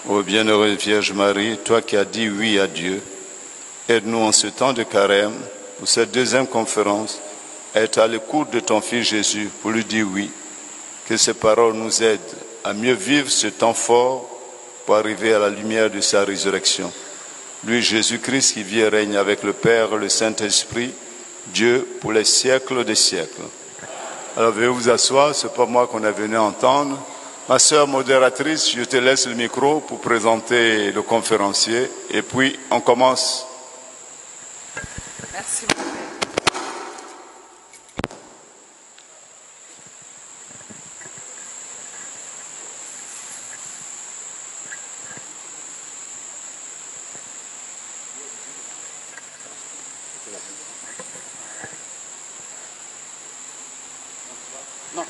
Ô bienheureuse Vierge Marie, toi qui as dit oui à Dieu, aide-nous en ce temps de carême, pour cette deuxième conférence, à être à l'écoute de ton Fils Jésus pour lui dire oui. Que ces paroles nous aident à mieux vivre ce temps fort pour arriver à la lumière de sa résurrection. Lui, Jésus-Christ, qui vit et règne avec le Père et le Saint-Esprit, Dieu pour les siècles des siècles. Alors veuillez vous asseoir, ce n'est pas moi qu'on est venu entendre. Ma sœur modératrice, je te laisse le micro pour présenter le conférencier et puis on commence. Merci beaucoup. Non.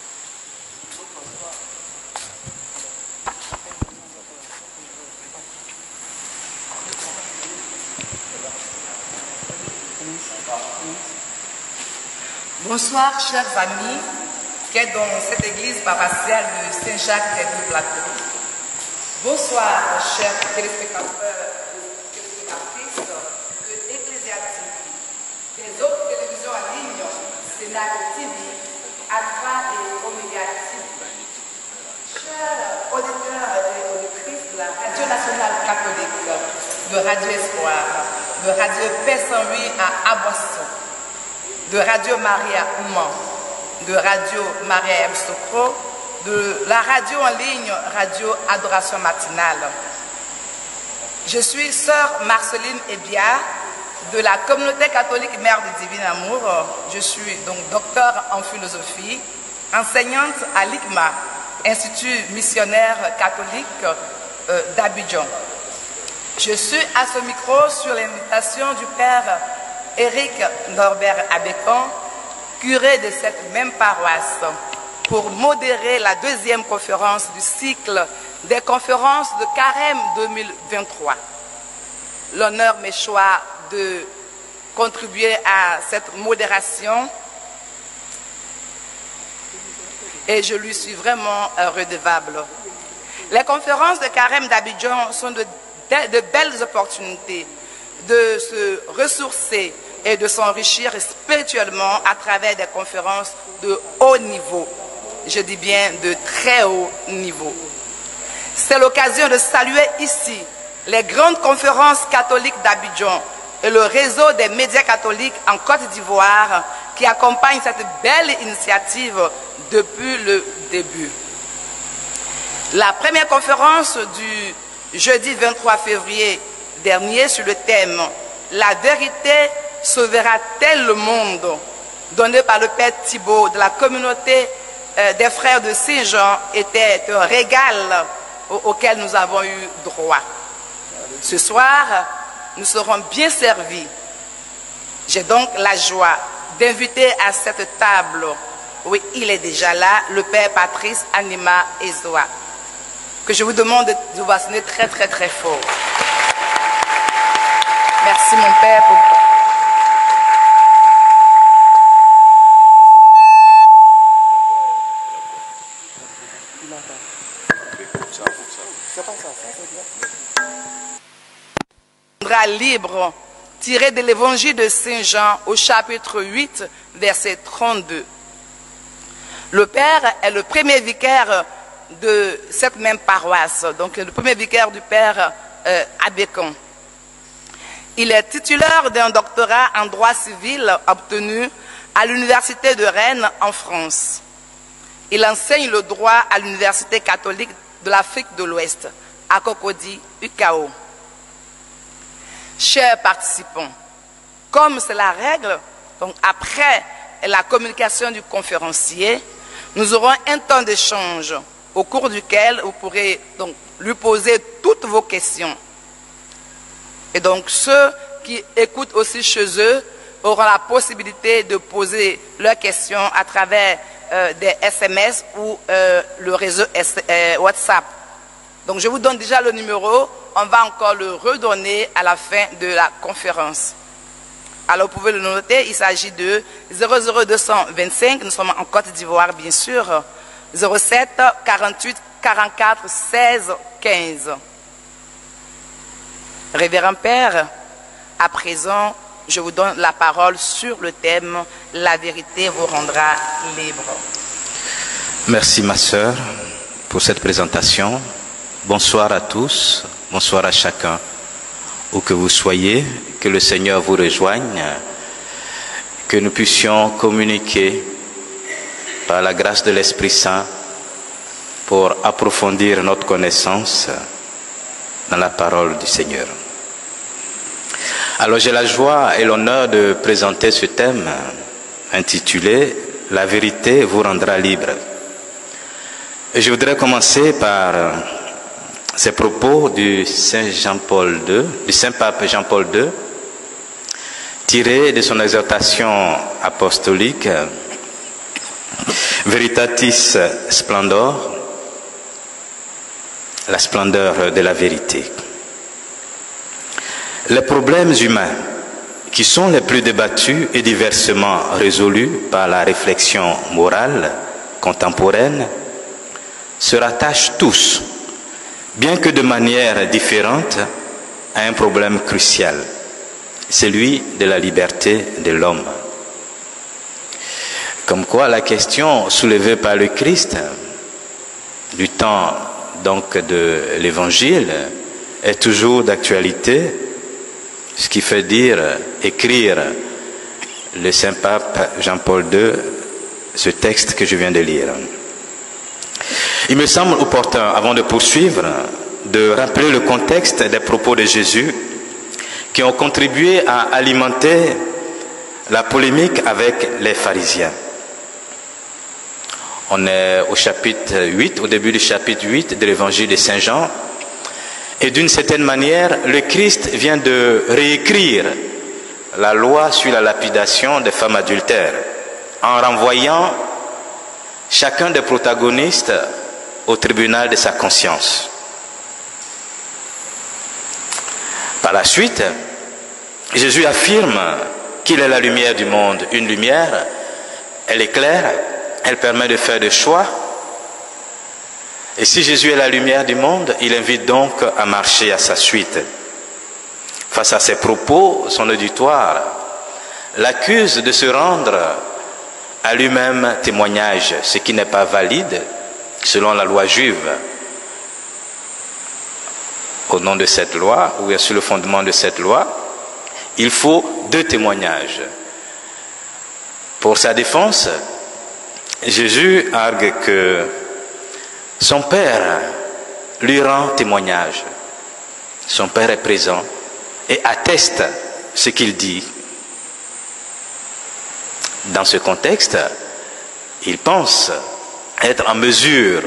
Bonsoir, chers amis, qui êtes dans cette église paroissiale de Saint-Jacques de Plateau. Bonsoir, chers téléspectateurs et téléspectatrices de Ecclésiastique, des autres télévisions en ligne, Sénat TV, Alpha et Oméga TV. Chers auditeurs et auditrices de la Radio nationale catholique, de Radio Espoir, de Radio Paix Saint-Louis à Aboisson, de Radio Maria Ouman, de Radio Maria M. Socro, de la radio en ligne Radio Adoration Matinale. Je suis sœur Marceline Ebia de la communauté catholique Mère du Divin Amour. Je suis donc docteur en philosophie, enseignante à l'ICMA, Institut missionnaire catholique d'Abidjan. Je suis à ce micro sur l'invitation du Père Éric Norbert Abécan, curé de cette même paroisse, pour modérer la deuxième conférence du cycle des conférences de Carême 2023. L'honneur m'est choix de contribuer à cette modération et je lui suis vraiment redevable. Les conférences de Carême d'Abidjan sont de belles opportunités de se ressourcer et de s'enrichir spirituellement à travers des conférences de haut niveau. Je dis bien de très haut niveau. C'est l'occasion de saluer ici les grandes conférences catholiques d'Abidjan et le réseau des médias catholiques en Côte d'Ivoire qui accompagnent cette belle initiative depuis le début. La première conférence du jeudi 23 février dernier sur le thème « La vérité sauvera-t-elle le monde ?» donné par le Père Thibault de la communauté des frères de Saint-Jean était un régal auquel nous avons eu droit. Ce soir, nous serons bien servis. J'ai donc la joie d'inviter à cette table, oui, il est déjà là, le Père Patrice Anima Ezoa, que je vous demande de vous sonner très très très fort. Merci mon Père pour... Libre, tiré de l'évangile de Saint Jean au chapitre 8, verset 32. Le Père est le premier vicaire de cette même paroisse, donc le premier vicaire du Père Abécan. Il est titulaire d'un doctorat en droit civil obtenu à l'Université de Rennes en France. Il enseigne le droit à l'Université catholique de l'Afrique de l'Ouest, à Cocody, UCAO. Chers participants, comme c'est la règle, donc après la communication du conférencier, nous aurons un temps d'échange au cours duquel vous pourrez donc lui poser toutes vos questions. Et donc ceux qui écoutent aussi chez eux auront la possibilité de poser leurs questions à travers des SMS ou le réseau WhatsApp. Donc je vous donne déjà le numéro, on va encore le redonner à la fin de la conférence. Alors vous pouvez le noter, il s'agit de 00225, nous sommes en Côte d'Ivoire bien sûr, 07 48 44 16 15. Révérend Père, à présent, je vous donne la parole sur le thème « La vérité vous rendra libre ». Merci ma sœur pour cette présentation. Bonsoir à tous, bonsoir à chacun. Où que vous soyez, que le Seigneur vous rejoigne, que nous puissions communiquer par la grâce de l'Esprit Saint pour approfondir notre connaissance dans la parole du Seigneur. Alors j'ai la joie et l'honneur de présenter ce thème intitulé « La vérité vous rendra libre ». Et je voudrais commencer par ces propos du Saint Pape Jean-Paul II, tirés de son exhortation apostolique Veritatis Splendor, la splendeur de la vérité. Les problèmes humains qui sont les plus débattus et diversement résolus par la réflexion morale contemporaine se rattachent tous, bien que de manière différente, à un problème crucial, celui de la liberté de l'homme. Comme quoi la question soulevée par le Christ du temps donc de l'Évangile est toujours d'actualité, ce qui fait écrire le Saint-Pape Jean-Paul II ce texte que je viens de lire. Il me semble opportun, avant de poursuivre, de rappeler le contexte des propos de Jésus qui ont contribué à alimenter la polémique avec les pharisiens. On est au chapitre 8, au début du chapitre 8 de l'évangile de Saint Jean. Et d'une certaine manière, le Christ vient de réécrire la loi sur la lapidation des femmes adultères en renvoyant chacun des protagonistes au tribunal de sa conscience. Par la suite, Jésus affirme qu'il est la lumière du monde. Une lumière, elle éclaire, elle permet de faire des choix. Et si Jésus est la lumière du monde, il invite donc à marcher à sa suite. Face à ses propos, son auditoire l'accuse de se rendre à lui-même témoignage, ce qui n'est pas valide selon la loi juive. Au nom de cette loi, ou sur le fondement de cette loi, il faut 2 témoignages. Pour sa défense, Jésus argue que son Père lui rend témoignage. Son Père est présent et atteste ce qu'il dit. Dans ce contexte, il pense être en mesure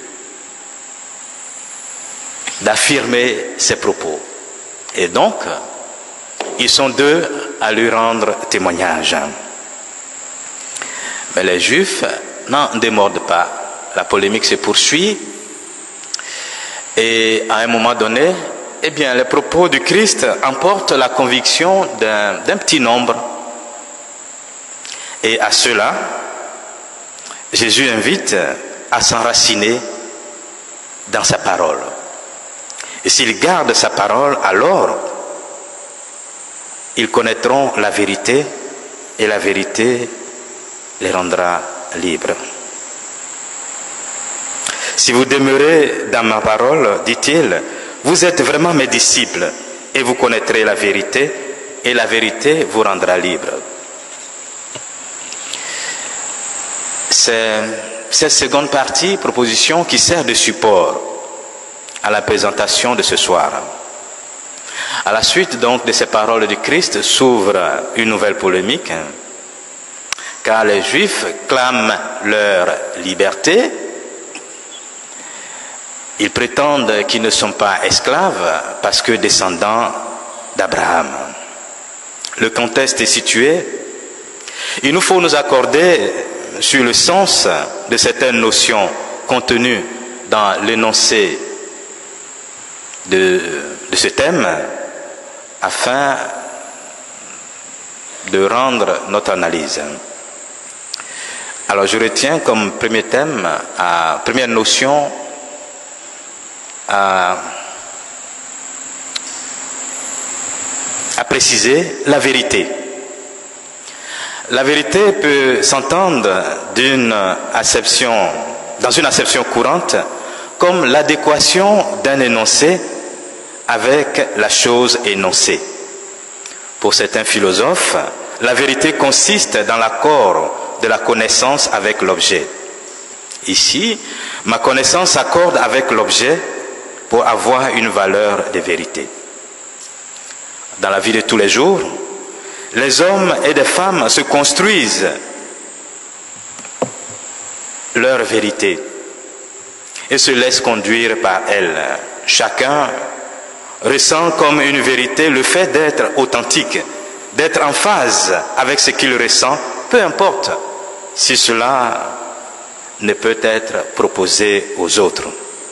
d'affirmer ses propos. Et donc, ils sont 2 à lui rendre témoignage. Mais les Juifs n'en démordent pas. La polémique se poursuit et à un moment donné, eh bien, les propos du Christ emportent la conviction d'un petit nombre. Et à cela, Jésus invite à s'enraciner dans sa parole. Et s'ils gardent sa parole, alors ils connaîtront la vérité et la vérité les rendra libres. Si vous demeurez dans ma parole, dit-il, vous êtes vraiment mes disciples et vous connaîtrez la vérité et la vérité vous rendra libre. C'est cette seconde partie, proposition, qui sert de support à la présentation de ce soir. À la suite donc de ces paroles du Christ s'ouvre une nouvelle polémique, car les Juifs clament leur liberté. Ils prétendent qu'ils ne sont pas esclaves parce que descendants d'Abraham. Le contexte est situé. Il nous faut nous accorder sur le sens de certaines notions contenues dans l'énoncé de ce thème afin de rendre notre analyse. Alors je retiens comme premier thème, première notion, à préciser la vérité. La vérité peut s'entendre dans une acception courante comme l'adéquation d'un énoncé avec la chose énoncée. Pour certains philosophes, la vérité consiste dans l'accord de la connaissance avec l'objet. Ici, ma connaissance s'accorde avec l'objet pour avoir une valeur de vérité. Dans la vie de tous les jours, les hommes et les femmes se construisent leur vérité et se laissent conduire par elle. Chacun ressent comme une vérité le fait d'être authentique, d'être en phase avec ce qu'il ressent, peu importe si cela ne peut être proposé aux autres.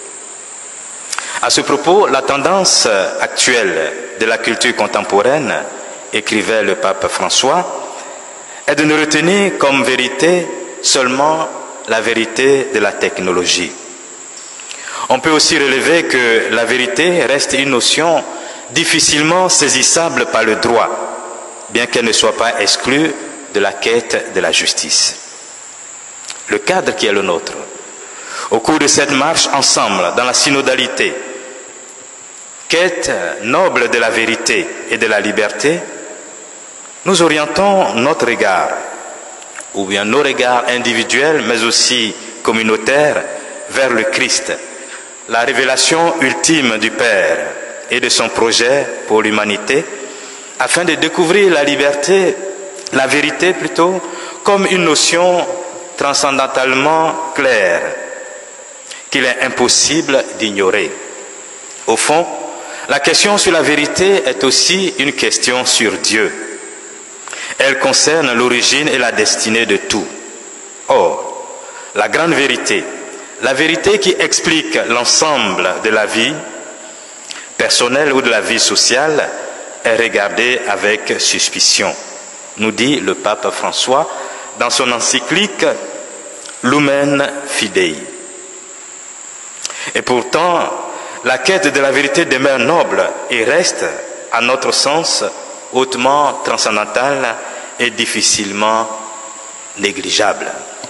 À ce propos, la tendance actuelle de la culture contemporaine, écrivait le pape François, est de ne retenir comme vérité seulement la vérité de la technologie. On peut aussi relever que la vérité reste une notion difficilement saisissable par le droit, bien qu'elle ne soit pas exclue de la quête de la justice. Le cadre qui est le nôtre, au cours de cette marche ensemble dans la synodalité, quête noble de la vérité et de la liberté, nous orientons notre regard, ou bien nos regards individuels, mais aussi communautaires, vers le Christ, la révélation ultime du Père et de son projet pour l'humanité, afin de découvrir la liberté, la vérité plutôt, comme une notion transcendentalement claire, qu'il est impossible d'ignorer. Au fond, la question sur la vérité est aussi une question sur Dieu. Elle concerne l'origine et la destinée de tout. Or, la grande vérité, la vérité qui explique l'ensemble de la vie personnelle ou de la vie sociale, est regardée avec suspicion, nous dit le pape François dans son encyclique Lumen Fidei. Et pourtant, la quête de la vérité demeure noble et reste, à notre sens, hautement transcendantale et difficilement négligeable.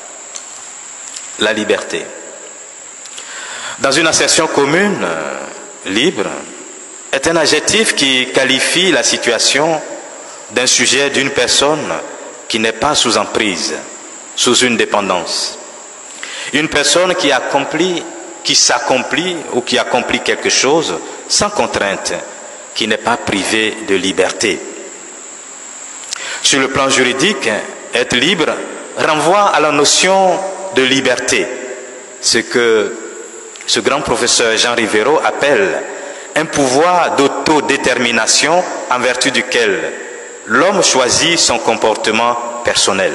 La liberté. Dans une assertion commune, libre, est un adjectif qui qualifie la situation d'un sujet, d'une personne qui n'est pas sous emprise, sous une dépendance. Une personne qui s'accomplit ou qui accomplit quelque chose sans contrainte, qui n'est pas privé de liberté. Sur le plan juridique, être libre renvoie à la notion de liberté, ce que ce grand professeur Jean Rivero appelle un pouvoir d'autodétermination en vertu duquel l'homme choisit son comportement personnel.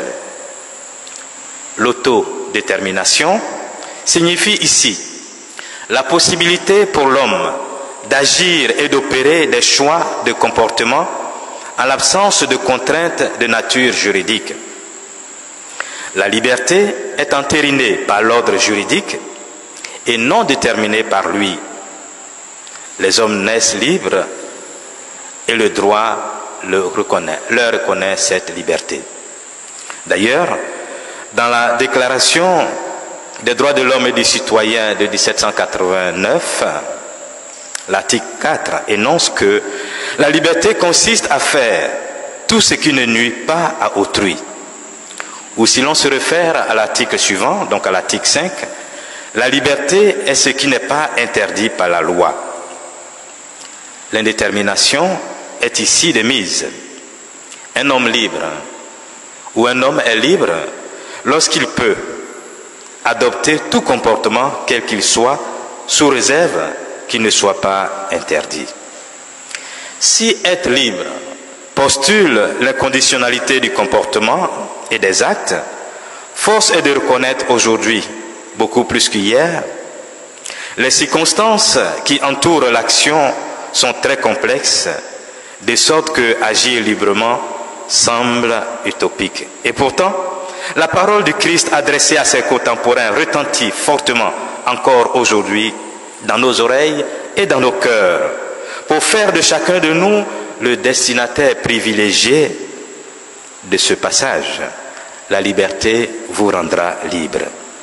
L'autodétermination signifie ici la possibilité pour l'homme d'agir et d'opérer des choix de comportement en l'absence de contraintes de nature juridique. La liberté est entérinée par l'ordre juridique et non déterminée par lui. Les hommes naissent libres et le droit leur reconnaît cette liberté. D'ailleurs, dans la Déclaration des droits de l'homme et du citoyen de 1789, l'article 4 énonce que la liberté consiste à faire tout ce qui ne nuit pas à autrui. Ou si l'on se réfère à l'article suivant, donc à l'article 5, la liberté est ce qui n'est pas interdit par la loi. L'indétermination est ici de mise. Un homme libre ou un homme est libre lorsqu'il peut adopter tout comportement quel qu'il soit, sous réserve qu'il ne soit pas interdit. Si être libre postule l'inconditionnalité du comportement et des actes, force est de reconnaître aujourd'hui, beaucoup plus qu'hier, les circonstances qui entourent l'action sont très complexes, de sorte que agir librement semble utopique. Et pourtant, la parole du Christ adressée à ses contemporains retentit fortement encore aujourd'hui dans nos oreilles et dans nos cœurs, pour faire de chacun de nous le destinataire privilégié de ce passage. La liberté vous rendra libre.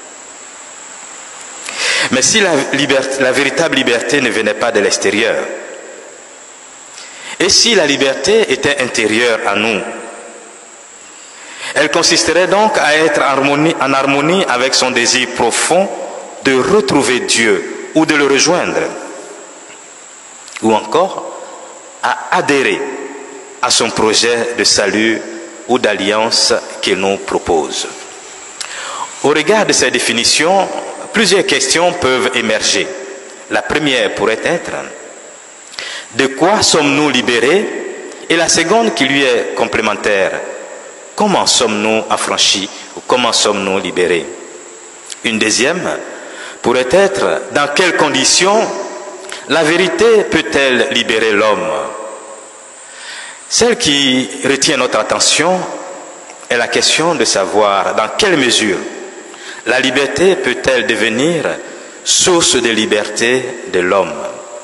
Mais si la véritable liberté ne venait pas de l'extérieur, et si la liberté était intérieure à nous, elle consisterait donc à être en harmonie avec son désir profond de retrouver Dieu ou de le rejoindre, ou encore à adhérer à son projet de salut ou d'alliance qu'il nous propose. Au regard de ces définitions, plusieurs questions peuvent émerger. La première pourrait être: de quoi sommes-nous libérés? Et la seconde, qui lui est complémentaire: comment sommes-nous affranchis ou comment sommes-nous libérés? Une deuxième pourrait être: dans quelles conditions la vérité peut-elle libérer l'homme? Celle qui retient notre attention est la question de savoir dans quelle mesure la liberté peut-elle devenir source de liberté de l'homme?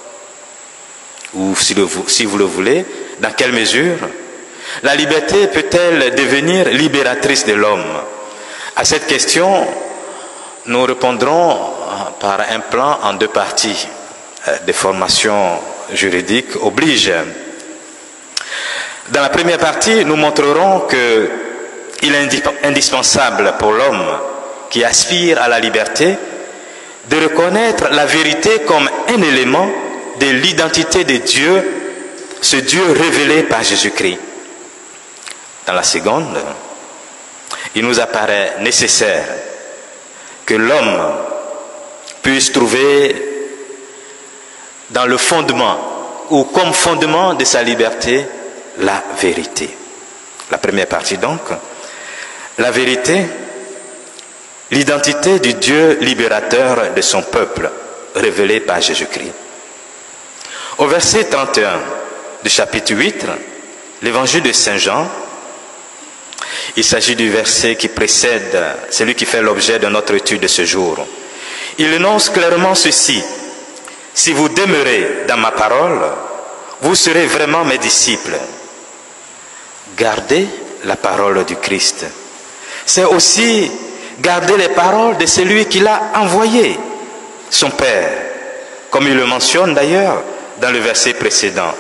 Ou si vous le voulez, dans quelle mesure la liberté peut-elle devenir libératrice de l'homme? À cette question, nous répondrons par un plan en deux parties. Des formations juridiques obligent. Dans la première partie, nous montrerons qu'il est indispensable pour l'homme qui aspire à la liberté de reconnaître la vérité comme un élément de l'identité de Dieu, ce Dieu révélé par Jésus-Christ. Dans la seconde, il nous apparaît nécessaire que l'homme puisse trouver dans le fondement ou comme fondement de sa liberté la vérité. La première partie donc, la vérité, l'identité du Dieu libérateur de son peuple, révélé par Jésus-Christ. Au verset 31 du chapitre 8, l'évangile de Saint Jean, il s'agit du verset qui précède celui qui fait l'objet de notre étude de ce jour. Il énonce clairement ceci: si vous demeurez dans ma parole, vous serez vraiment mes disciples. Gardez la parole du Christ. C'est aussi garder les paroles de celui qui l'a envoyé, son Père, comme il le mentionne d'ailleurs dans le verset précédent.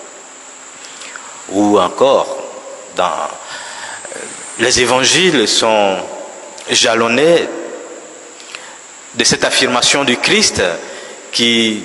Ou encore, dans les évangiles sont jalonnés de cette affirmation du Christ qui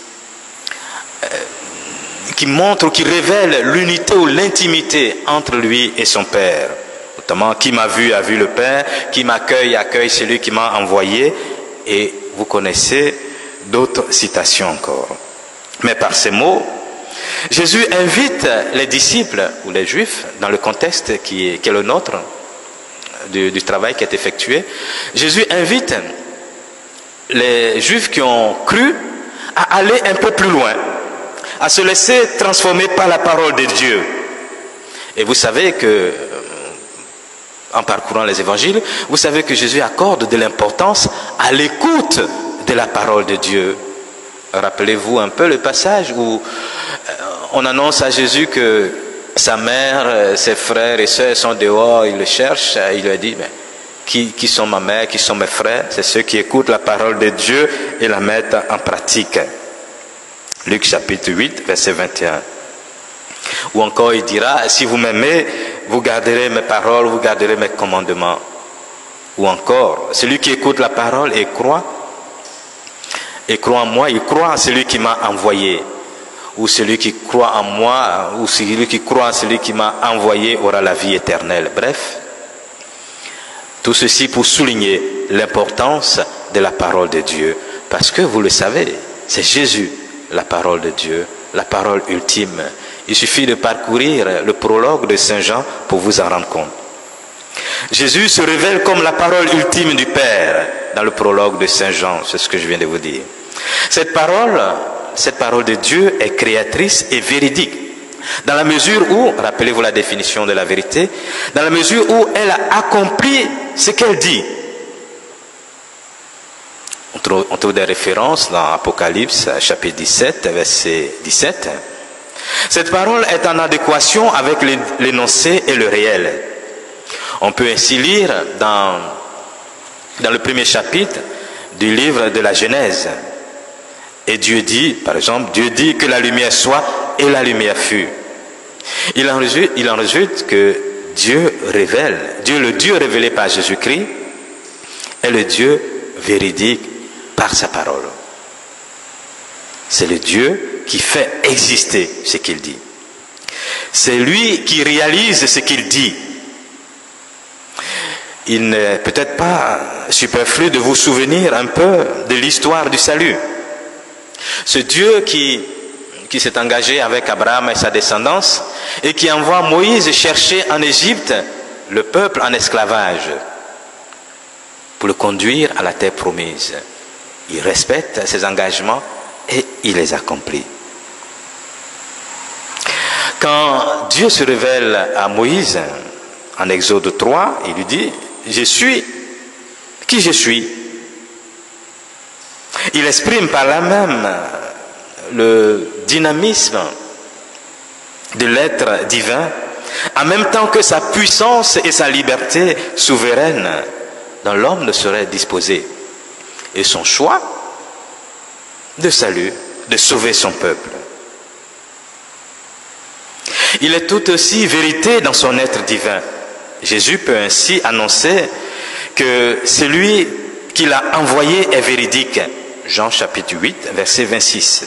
montre, qui révèle l'unité ou l'intimité entre lui et son Père. Notamment, qui m'a vu a vu le Père, qui m'accueille accueille celui qui m'a envoyé. Et vous connaissez d'autres citations encore. Mais par ces mots, Jésus invite les disciples ou les Juifs, dans le contexte qui est le nôtre, du travail qui est effectué, Jésus invite les Juifs qui ont cru à aller un peu plus loin, à se laisser transformer par la parole de Dieu. Et vous savez que, en parcourant les évangiles, vous savez que Jésus accorde de l'importance à l'écoute de la parole de Dieu. Rappelez-vous un peu le passage où on annonce à Jésus que sa mère, ses frères et sœurs sont dehors, il le cherche, il lui dit: mais qui sont ma mère, qui sont mes frères? C'est ceux qui écoutent la parole de Dieu et la mettent en pratique. Luc chapitre 8, verset 21. Ou encore il dira: si vous m'aimez, vous garderez mes paroles, vous garderez mes commandements. Ou encore, celui qui écoute la parole et croit en moi, il croit en celui qui m'a envoyé. Ou celui qui croit en moi, ou celui qui croit en celui qui m'a envoyé aura la vie éternelle. Bref, tout ceci pour souligner l'importance de la parole de Dieu. Parce que vous le savez, c'est Jésus, la parole de Dieu, la parole ultime. Il suffit de parcourir le prologue de Saint Jean pour vous en rendre compte. Jésus se révèle comme la parole ultime du Père dans le prologue de Saint Jean, c'est ce que je viens de vous dire. Cette parole de Dieu est créatrice et véridique, dans la mesure où, rappelez-vous la définition de la vérité, dans la mesure où elle a accompli ce qu'elle dit. On trouve des références dans Apocalypse, chapitre 17, verset 17. Cette parole est en adéquation avec l'énoncé et le réel. On peut ainsi lire dans le premier chapitre du livre de la Genèse. Et Dieu dit, par exemple, Dieu dit que la lumière soit et la lumière fut. Il en résulte que Dieu révèle, le Dieu révélé par Jésus-Christ est le Dieu véridique par sa parole. C'est le Dieu qui fait exister ce qu'il dit. C'est lui qui réalise ce qu'il dit. Il n'est peut-être pas superflu de vous souvenir un peu de l'histoire du salut. Ce Dieu qui s'est engagé avec Abraham et sa descendance et qui envoie Moïse chercher en Égypte le peuple en esclavage pour le conduire à la terre promise. Il respecte ses engagements et il les accomplit. Quand Dieu se révèle à Moïse en Exode 3, il lui dit « Je suis qui je suis ». Il exprime par là même le dynamisme de l'être divin, en même temps que sa puissance et sa liberté souveraine dont l'homme ne serait disposé, et son choix de salut, de sauver son peuple. Il est tout aussi vérité dans son être divin. Jésus peut ainsi annoncer que celui qu'il a envoyé est véridique. Jean chapitre 8, verset 26.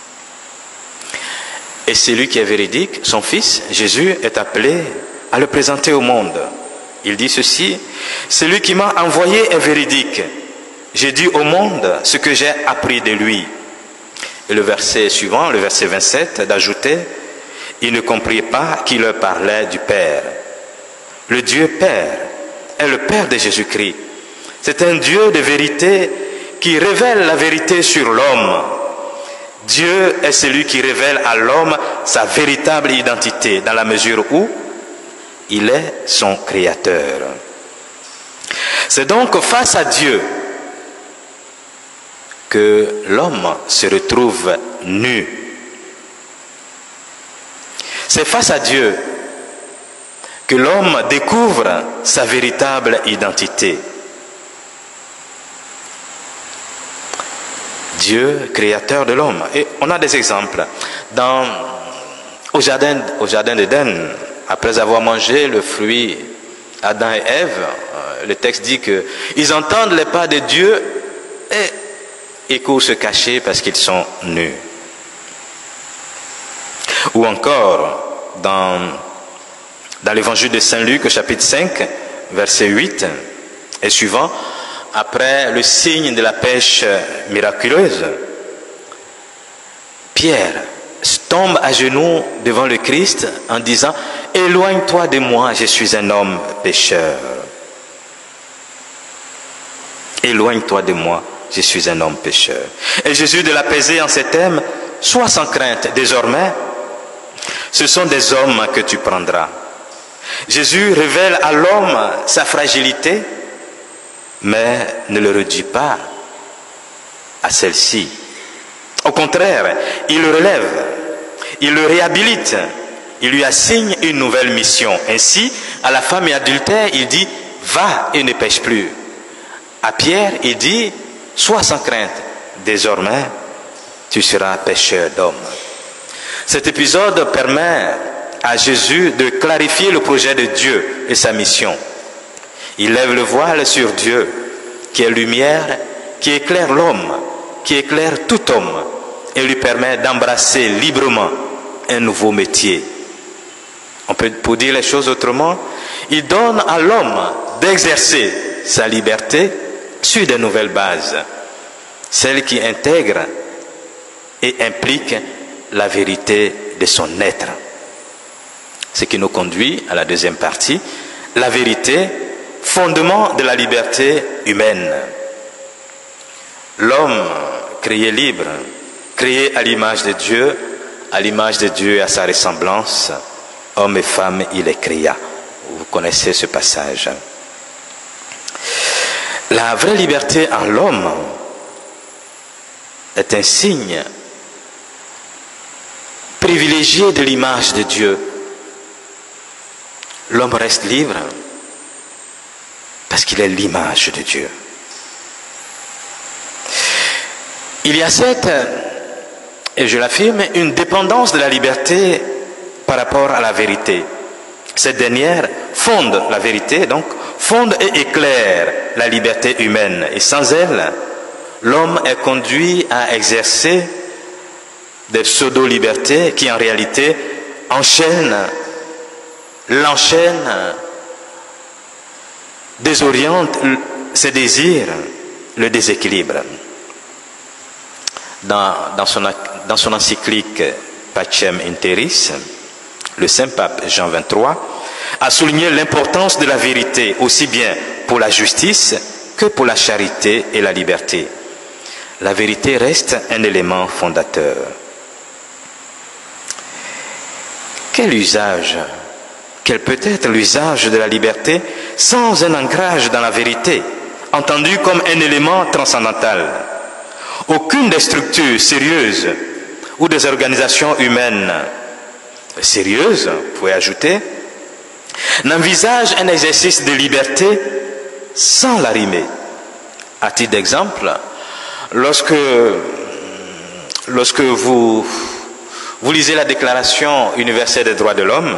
Et celui qui est véridique, son Fils, Jésus, est appelé à le présenter au monde. Il dit ceci, « Celui qui m'a envoyé est véridique. J'ai dit au monde ce que j'ai appris de lui. » Et le verset suivant, le verset 27, d'ajouter, « Ils ne comprirent pas qu'il leur parlait du Père. » Le Dieu Père est le Père de Jésus-Christ. C'est un Dieu de vérité qui révèle la vérité sur l'homme. Dieu est celui qui révèle à l'homme sa véritable identité, dans la mesure où il est son créateur. C'est donc face à Dieu que l'homme se retrouve nu. C'est face à Dieu que l'homme découvre sa véritable identité. Dieu, créateur de l'homme. Et on a des exemples. Au jardin d'Éden, après avoir mangé le fruit, Adam et Ève, le texte dit qu'ils entendent les pas de Dieu et ils courent se cacher parce qu'ils sont nus. Ou encore, dans l'évangile de Saint Luc, chapitre 5, verset 8 et suivant, après le signe de la pêche miraculeuse, Pierre tombe à genoux devant le Christ en disant « Éloigne-toi de moi, je suis un homme pécheur. » Éloigne-toi de moi, je suis un homme pécheur. Et Jésus de l'apaiser en ces termes, « Sois sans crainte, désormais, ce sont des hommes que tu prendras. » Jésus révèle à l'homme sa fragilité, mais ne le réduit pas à celle-ci. Au contraire, il le relève, il le réhabilite, il lui assigne une nouvelle mission. Ainsi, à la femme adultère, il dit « Va et ne pêche plus ». À Pierre, il dit « Sois sans crainte, désormais, tu seras pêcheur d'hommes ». Cet épisode permet à Jésus de clarifier le projet de Dieu et sa mission. Il lève le voile sur Dieu, qui est lumière, qui éclaire l'homme, qui éclaire tout homme, et lui permet d'embrasser librement un nouveau métier. Pour dire les choses autrement, il donne à l'homme d'exercer sa liberté sur de nouvelles bases, celles qui intègrent et impliquent la vérité de son être. Ce qui nous conduit à la deuxième partie, la vérité, fondement de la liberté humaine. L'homme créé libre, créé à l'image de Dieu et à sa ressemblance, homme et femme, il les créa. Vous connaissez ce passage. La vraie liberté en l'homme est un signe privilégié de l'image de Dieu. L'homme reste libre parce qu'il est l'image de Dieu. Il y a cette, et je l'affirme, une dépendance de la liberté par rapport à la vérité. Cette dernière fonde la vérité, donc fonde et éclaire la liberté humaine. Et sans elle, l'homme est conduit à exercer des pseudo-libertés qui en réalité l'enchaînent, désorientent ses désirs, le déséquilibre. Dans son encyclique Pacem in Terris, le Saint-Pape Jean XXIII a souligné l'importance de la vérité, aussi bien pour la justice que pour la charité et la liberté. La vérité reste un élément fondateur. Quel peut être l'usage de la liberté sans un ancrage dans la vérité, entendu comme un élément transcendantal? Aucune des structures sérieuses ou des organisations humaines sérieuses, vous pouvez ajouter, n'envisage un exercice de liberté sans la rimer. À titre d'exemple, lorsque vous lisez la Déclaration universelle des droits de l'homme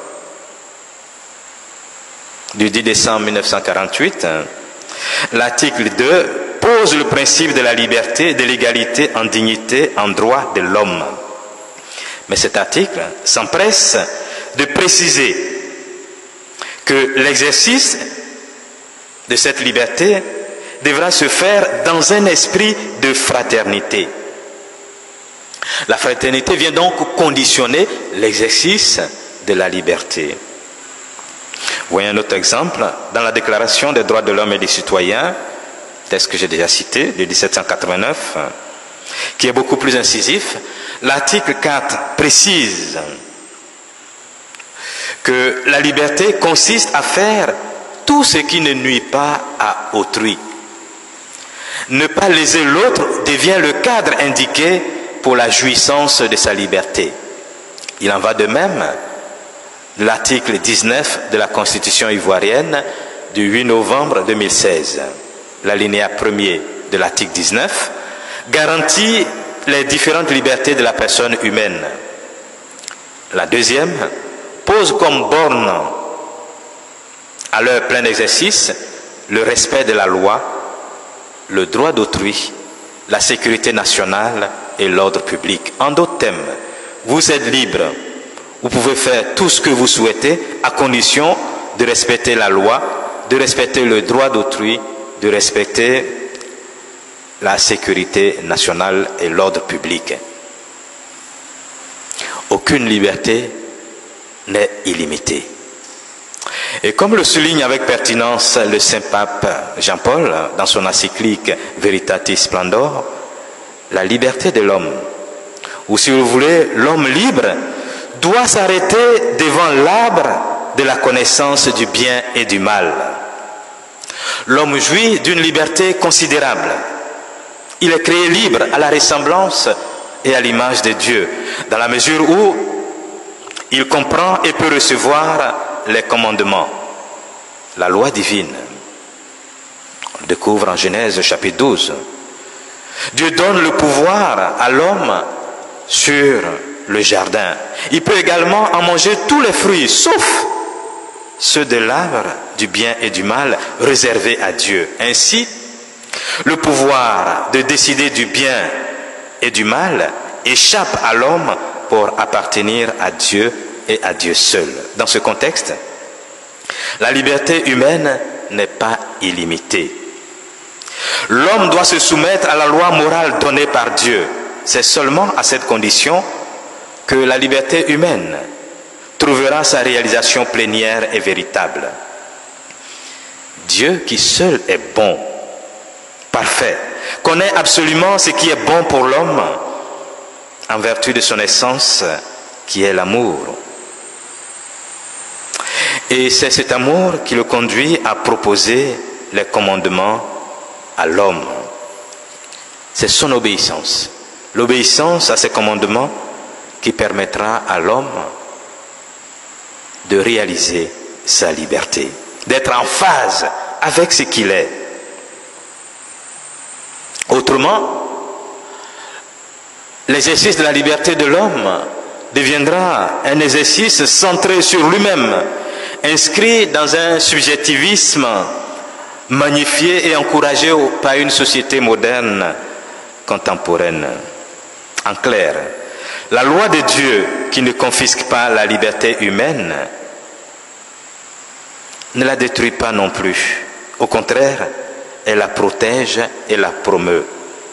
du 10 décembre 1948, l'article 2 pose le principe de la liberté, de l'égalité en dignité, en droit de l'homme. Mais cet article s'empresse de préciser que l'exercice de cette liberté devra se faire dans un esprit de fraternité. La fraternité vient donc conditionner l'exercice de la liberté. Voyons un autre exemple dans la Déclaration des droits de l'homme et des citoyens, texte que j'ai déjà cité, de 1789, qui est beaucoup plus incisif. L'article 4 précise que la liberté consiste à faire tout ce qui ne nuit pas à autrui. Ne pas léser l'autre devient le cadre indiqué pour la jouissance de sa liberté. Il en va de même de l'article 19 de la Constitution ivoirienne du 8 novembre 2016. L'alinéa 1er de l'article 19 garantit les différentes libertés de la personne humaine. La deuxième pose comme borne à leur plein exercice le respect de la loi, le droit d'autrui, la sécurité nationale et l'ordre public. En d'autres termes, vous êtes libre, vous pouvez faire tout ce que vous souhaitez à condition de respecter la loi, de respecter le droit d'autrui, de respecter la sécurité nationale et l'ordre public. Aucune liberté n'est illimitée. Et comme le souligne avec pertinence le Saint-Pape Jean-Paul dans son encyclique Veritatis Splendor, la liberté de l'homme, ou si vous voulez, l'homme libre, doit s'arrêter devant l'arbre de la connaissance du bien et du mal. L'homme jouit d'une liberté considérable. Il est créé libre à la ressemblance et à l'image de Dieu, dans la mesure où il comprend et peut recevoir les commandements, la loi divine. On le découvre en Genèse chapitre 12. Dieu donne le pouvoir à l'homme sur le jardin. Il peut également en manger tous les fruits, sauf ceux de l'arbre du bien et du mal réservés à Dieu. Ainsi, le pouvoir de décider du bien et du mal échappe à l'homme pour appartenir à Dieu et à Dieu seul. Dans ce contexte, la liberté humaine n'est pas illimitée. L'homme doit se soumettre à la loi morale donnée par Dieu. C'est seulement à cette condition que la liberté humaine trouvera sa réalisation plénière et véritable. Dieu qui seul est bon, parfait, connaît absolument ce qui est bon pour l'homme en vertu de son essence qui est l'amour. Et c'est cet amour qui le conduit à proposer les commandements à l'homme. C'est son obéissance l'obéissance à ses commandements qui permettra à l'homme de réaliser sa liberté, d'être en phase avec ce qu'il est. Autrement, l'exercice de la liberté de l'homme deviendra un exercice centré sur lui-même, inscrit dans un subjectivisme magnifié et encouragé par une société moderne contemporaine. En clair, la loi de Dieu qui ne confisque pas la liberté humaine ne la détruit pas non plus. Au contraire, elle la protège et la promeut.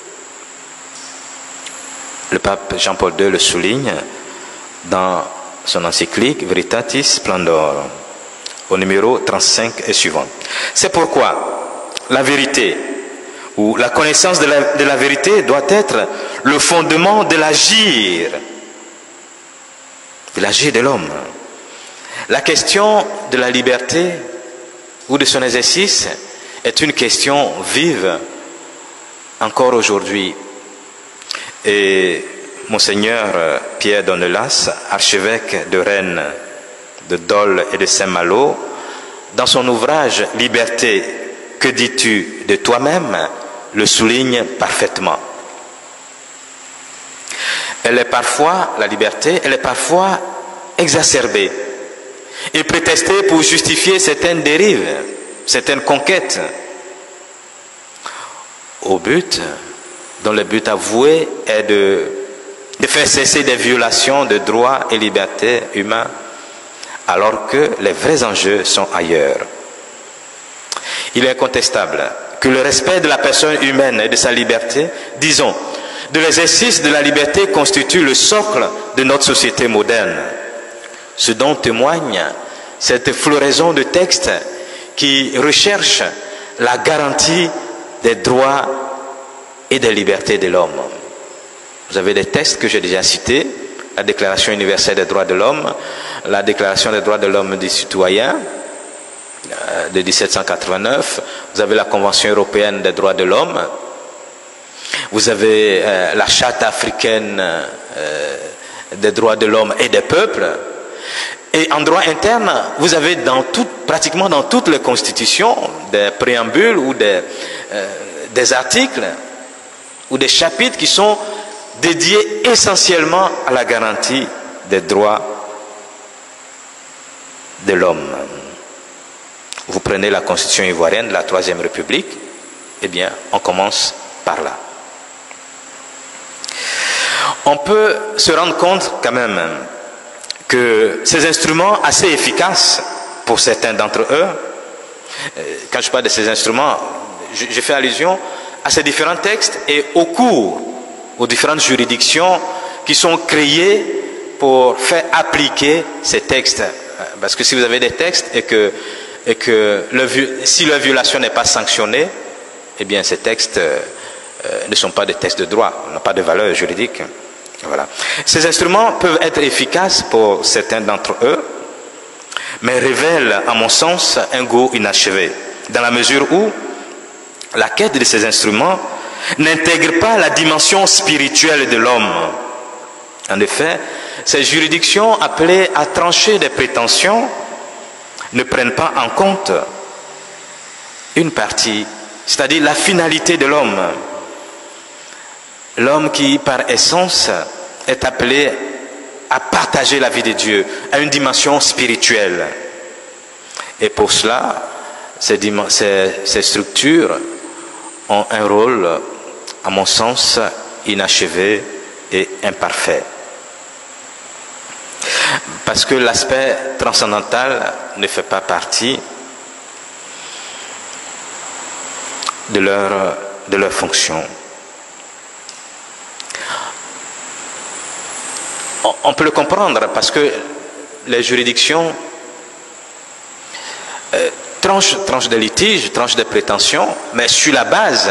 Le pape Jean-Paul II le souligne dans son encyclique Veritatis Splendor, au numéro 35 et suivant. C'est pourquoi la vérité, ou la connaissance de la vérité doit être le fondement de l'agir de l'homme. La question de la liberté ou de son exercice est une question vive encore aujourd'hui. Et Monseigneur Pierre Donnelas, archevêque de Rennes, de Dole et de Saint-Malo, dans son ouvrage « Liberté, que dis-tu de toi-même » le souligne parfaitement. La liberté, elle est parfois exacerbée et prétextée pour justifier certaines dérives, certaines conquêtes, dont le but avoué est de faire cesser des violations de droits et libertés humains, alors que les vrais enjeux sont ailleurs. Il est incontestable que le respect de la personne humaine et de sa liberté, disons, de l'exercice de la liberté constitue le socle de notre société moderne. Ce dont témoigne cette floraison de textes qui recherchent la garantie des droits et des libertés de l'homme. Vous avez des textes que j'ai déjà cités, la Déclaration universelle des droits de l'homme, la Déclaration des droits de l'homme et des citoyens de 1789, vous avez la Convention européenne des droits de l'homme, vous avez la Charte africaine des droits de l'homme et des peuples, et en droit interne, vous avez pratiquement dans toutes les constitutions des préambules ou des articles ou des chapitres qui sont dédiés essentiellement à la garantie des droits de l'homme. Vous prenez la constitution ivoirienne de la Troisième République, eh bien, on commence par là. On peut se rendre compte quand même que ces instruments assez efficaces pour certains d'entre eux, quand je parle de ces instruments, je fais allusion à ces différents textes et aux différentes juridictions qui sont créées pour faire appliquer ces textes. Parce que si vous avez des textes et que si la violation n'est pas sanctionnée, eh bien ces textes ne sont pas des textes de droit, n'ont pas de valeur juridique. Voilà. Ces instruments peuvent être efficaces pour certains d'entre eux, mais révèlent, à mon sens, un goût inachevé, dans la mesure où la quête de ces instruments n'intègre pas la dimension spirituelle de l'homme. En effet, ces juridictions appelées à trancher des prétentions ne prennent pas en compte une partie, c'est-à-dire la finalité de l'homme. L'homme qui, par essence, est appelé à partager la vie de Dieu, à une dimension spirituelle. Et pour cela, ces structures ont un rôle, à mon sens, inachevé et imparfait. Parce que l'aspect transcendantal ne fait pas partie de leur fonction. On peut le comprendre parce que les juridictions tranchent des litiges, tranchent des prétentions, mais sur la base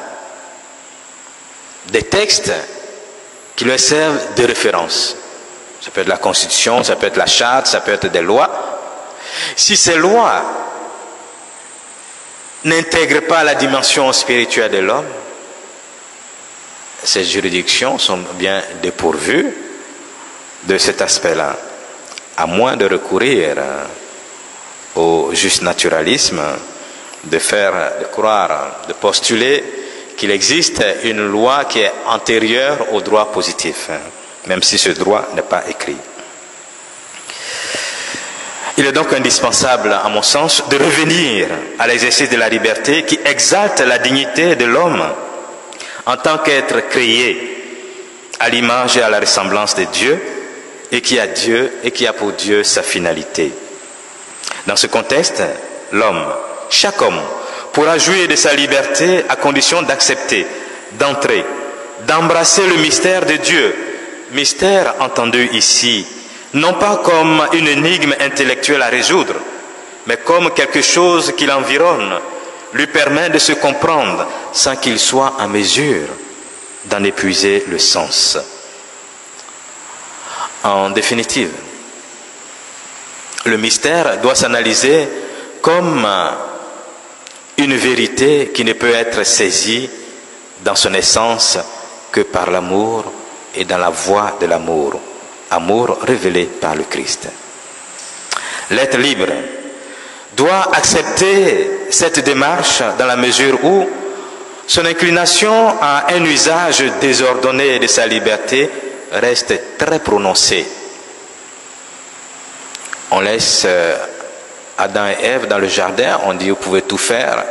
des textes qui leur servent de référence. Ça peut être la Constitution, ça peut être la Charte, ça peut être des lois. Si ces lois n'intègrent pas la dimension spirituelle de l'homme, ces juridictions sont bien dépourvues de cet aspect-là, à moins de recourir au juste naturalisme, de croire, de postuler qu'il existe une loi qui est antérieure au droit positif, même si ce droit n'est pas écrit. Il est donc indispensable, à mon sens, de revenir à l'exercice de la liberté qui exalte la dignité de l'homme en tant qu'être créé à l'image et à la ressemblance de Dieu et qui a pour Dieu sa finalité. Dans ce contexte, l'homme, chaque homme, pourra jouir de sa liberté à condition d'accepter, d'entrer, d'embrasser le mystère de Dieu. Mystère entendu ici, non pas comme une énigme intellectuelle à résoudre, mais comme quelque chose qui l'environne, lui permet de se comprendre sans qu'il soit en mesure d'en épuiser le sens. En définitive, le mystère doit s'analyser comme une vérité qui ne peut être saisie dans son essence que par l'amour et dans la voie de l'amour, amour révélé par le Christ. L'être libre doit accepter cette démarche dans la mesure où son inclination à un usage désordonné de sa liberté reste très prononcée. On laisse Adam et Ève dans le jardin, on dit vous pouvez tout faire.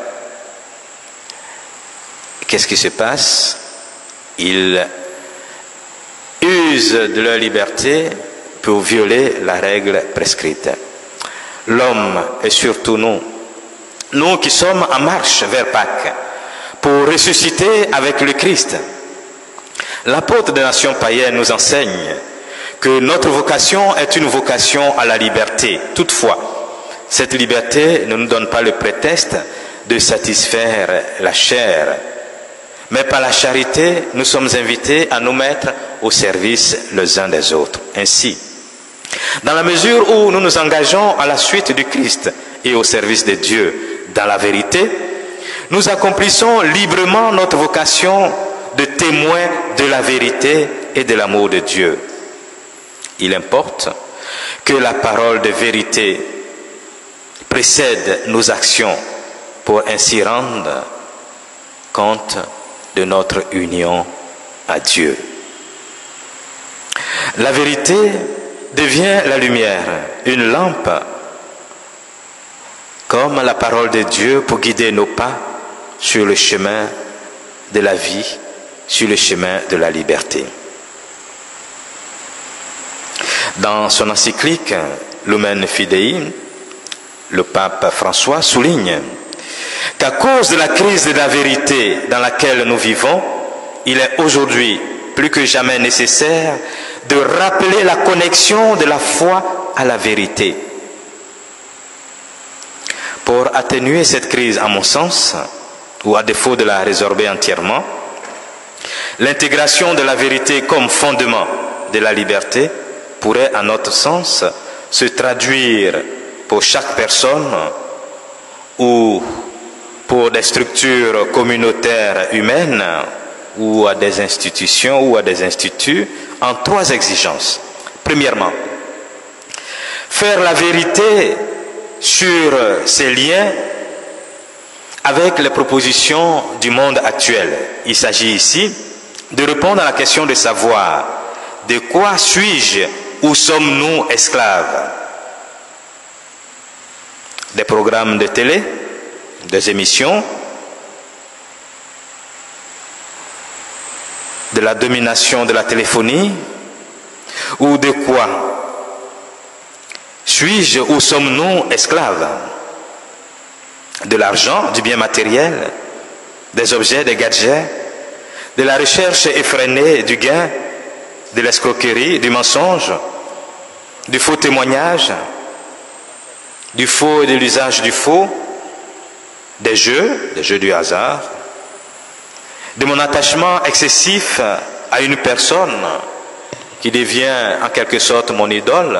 Qu'est-ce qui se passe? Ils usent de leur liberté pour violer la règle prescrite. L'homme et surtout nous qui sommes en marche vers Pâques pour ressusciter avec le Christ. L'apôtre des nations païennes nous enseigne que notre vocation est une vocation à la liberté. Toutefois, cette liberté ne nous donne pas le prétexte de satisfaire la chair. Mais par la charité, nous sommes invités à nous mettre au service les uns des autres. Ainsi, dans la mesure où nous nous engageons à la suite du Christ et au service de Dieu dans la vérité, nous accomplissons librement notre vocation de témoin de la vérité et de l'amour de Dieu. Il importe que la parole de vérité précède nos actions pour ainsi rendre compte de notre union à Dieu. La vérité devient la lumière, une lampe, comme la parole de Dieu pour guider nos pas sur le chemin de la vie, sur le chemin de la liberté. Dans son encyclique Lumen Fidei, le pape François souligne qu'à cause de la crise de la vérité dans laquelle nous vivons, il est aujourd'hui plus que jamais nécessaire de rappeler la connexion de la foi à la vérité. Pour atténuer cette crise, à mon sens, ou à défaut de la résorber entièrement, l'intégration de la vérité comme fondement de la liberté pourrait, à notre sens, se traduire pour chaque personne ou pour des structures communautaires humaines ou à des institutions ou à des instituts en trois exigences. Premièrement, faire la vérité sur ces liens avec les propositions du monde actuel. Il s'agit ici de répondre à la question de savoir de quoi suis-je ou sommes-nous esclaves? Des programmes de télé, des émissions, de la domination de la téléphonie, ou de quoi suis-je ou sommes-nous esclaves? De l'argent, du bien matériel, des objets, des gadgets, de la recherche effrénée du gain, de l'escroquerie, du mensonge, du faux témoignage, du faux et de l'usage du faux, des jeux du hasard, de mon attachement excessif à une personne qui devient en quelque sorte mon idole.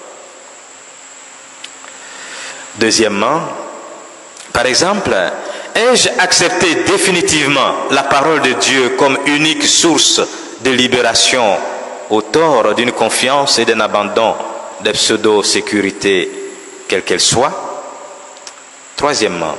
Deuxièmement, par exemple, Ai-je accepté définitivement la parole de Dieu comme unique source de libération au tort d'une confiance et d'un abandon de pseudo-sécurité, quelle qu'elle soit? Troisièmement,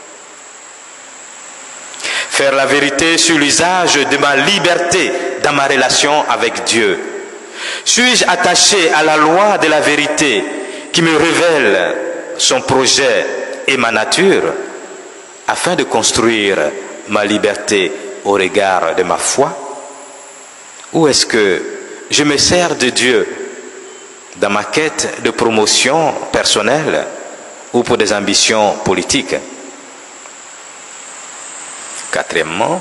faire la vérité sur l'usage de ma liberté dans ma relation avec Dieu. Suis-je attaché à la loi de la vérité qui me révèle son projet et ma nature afin de construire ma liberté au regard de ma foi? Ou est-ce que je me sers de Dieu dans ma quête de promotion personnelle ou pour des ambitions politiques? Quatrièmement,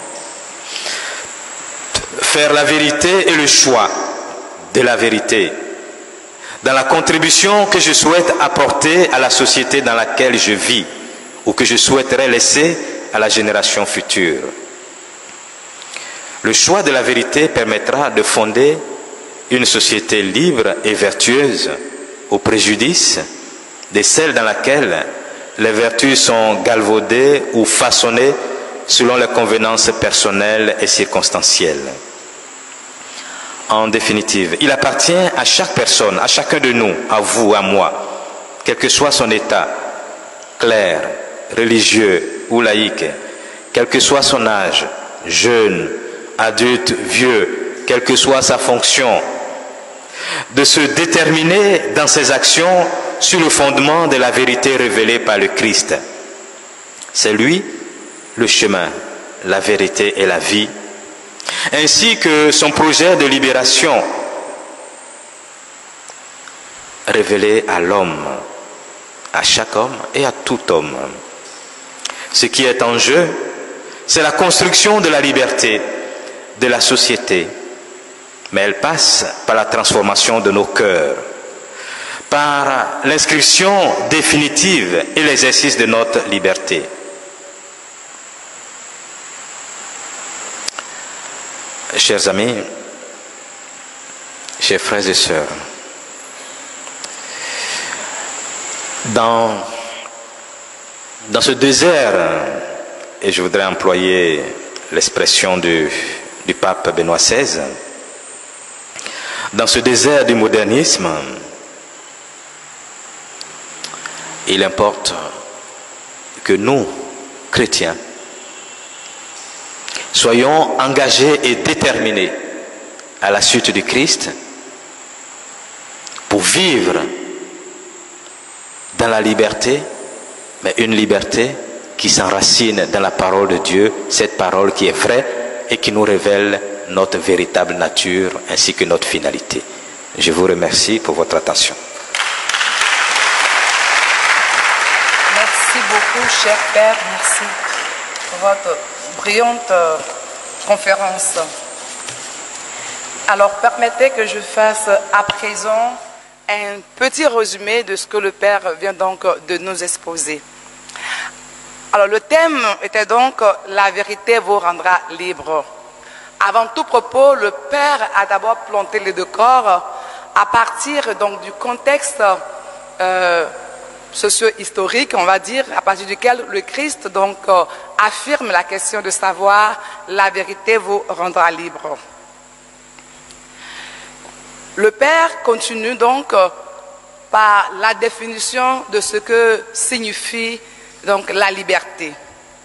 faire la vérité et le choix de la vérité dans la contribution que je souhaite apporter à la société dans laquelle je vis ou que je souhaiterais laisser à la génération future. Le choix de la vérité permettra de fonder une société libre et vertueuse au préjudice de celle dans laquelle les vertus sont galvaudées ou façonnées selon les convenances personnelles et circonstancielles. En définitive, il appartient à chaque personne, à chacun de nous, à vous, à moi, quel que soit son état, clair, religieux ou laïque, quel que soit son âge, jeune, adulte, vieux, quelle que soit sa fonction, de se déterminer dans ses actions sur le fondement de la vérité révélée par le Christ. C'est lui le chemin, la vérité et la vie, ainsi que son projet de libération révélé à l'homme, à chaque homme et à tout homme. Ce qui est en jeu, c'est la construction de la liberté de la société, mais elle passe par la transformation de nos cœurs, par l'inscription définitive et l'exercice de notre liberté. Chers amis, chers frères et sœurs, dans ce désert, et je voudrais employer l'expression du pape Benoît XVI, dans ce désert du modernisme, il importe que nous, chrétiens, soyons engagés et déterminés à la suite du Christ pour vivre dans la liberté, mais une liberté qui s'enracine dans la parole de Dieu, cette parole qui est vraie et qui nous révèle notre véritable nature ainsi que notre finalité. Je vous remercie pour votre attention. Merci beaucoup, cher Père. Merci pour votre brillante conférence. Alors, permettez que je fasse à présent un petit résumé de ce que le Père vient donc de nous exposer. Alors, le thème était donc « La vérité vous rendra libre ». Avant tout propos, le Père a d'abord planté le décor à partir donc du contexte socio-historique, on va dire, à partir duquel le Christ donc affirme la question de savoir la vérité vous rendra libre. Le Père continue donc par la définition de ce que signifie donc la liberté.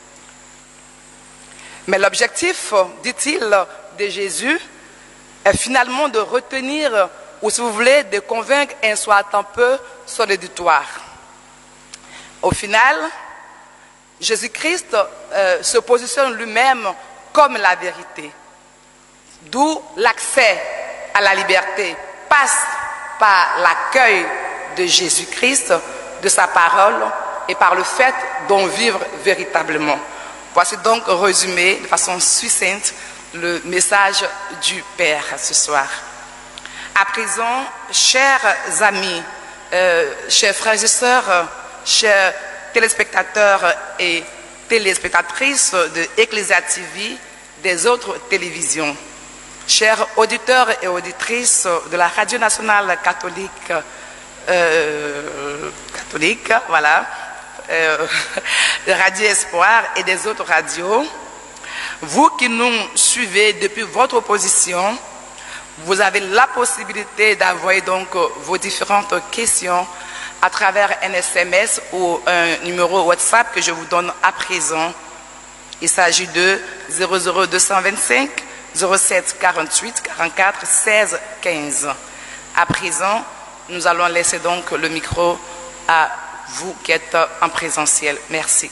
Mais l'objectif, dit-il, de Jésus est finalement de retenir, ou si vous voulez, de convaincre un soit un peu son auditoire. Au final, Jésus-Christ se positionne lui-même comme la vérité. D'où l'accès à la liberté passe par l'accueil de Jésus-Christ, de sa parole et par le fait d'en vivre véritablement. Voici donc résumé de façon succincte le message du Père ce soir. À présent, chers amis, chers frères et sœurs, chers téléspectateurs et téléspectatrices de Ecclesia TV, des autres télévisions, chers auditeurs et auditrices de la Radio Nationale Catholique, voilà, de Radio Espoir et des autres radios. Vous qui nous suivez depuis votre position, vous avez la possibilité d'envoyer donc vos différentes questions à travers un SMS ou un numéro WhatsApp que je vous donne à présent. Il s'agit de 00225 07 48 44 16 15. À présent, nous allons laisser donc le micro à vous qui êtes en présentiel. Merci.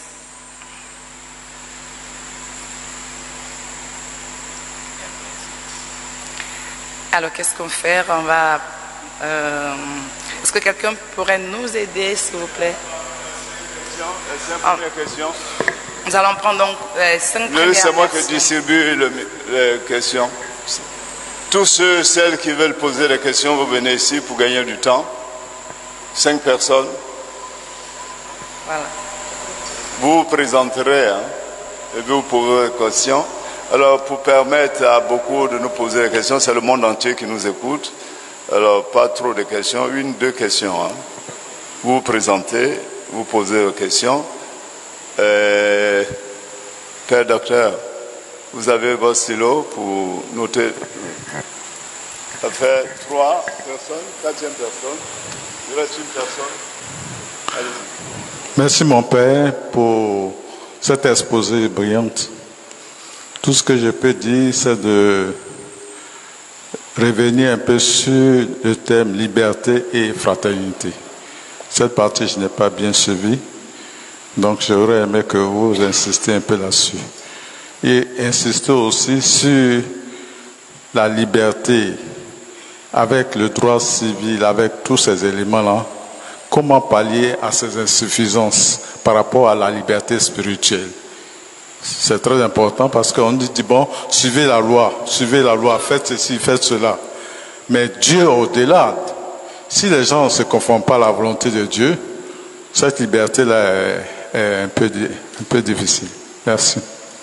Alors, qu'est-ce qu'on fait? On va... Est-ce que quelqu'un pourrait nous aider, s'il vous plaît? Question. Nous allons prendre donc 5 premières C'est moi qui questions. distribue les questions. Tous ceux, celles qui veulent poser des questions, vous venez ici pour gagner du temps. 5 personnes. Voilà. Vous vous présenterez et vous posez des questions. Alors, pour permettre à beaucoup de nous poser des questions, c'est le monde entier qui nous écoute. Alors, pas trop de questions, 1-2 questions. Vous vous présentez, vous posez vos questions. Père docteur, vous avez votre stylo pour noter. Ça fait 3 personnes, 4e personne. Il reste une personne. Allez-y. Merci mon Père pour cet exposé brillant. Tout ce que je peux dire, c'est de revenir un peu sur le thème liberté et fraternité. Cette partie, je n'ai pas bien suivi, donc j'aurais aimé que vous insistiez un peu là-dessus. Et insister aussi sur la liberté avec le droit civil, avec tous ces éléments-là. Comment pallier à ces insuffisances par rapport à la liberté spirituelle? C'est très important parce qu'on dit, bon, suivez la loi, faites ceci, faites cela. Mais Dieu au-delà, si les gens ne se conforment pas à la volonté de Dieu, cette liberté-là est un peu difficile. Merci.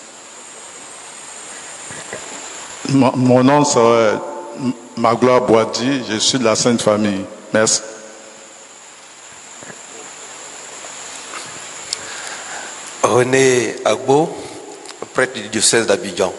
Mon nom c'est Magloire Boadi, je suis de la Sainte Famille. Merci. René Agbo, prêtre du diocèse d'Abidjan.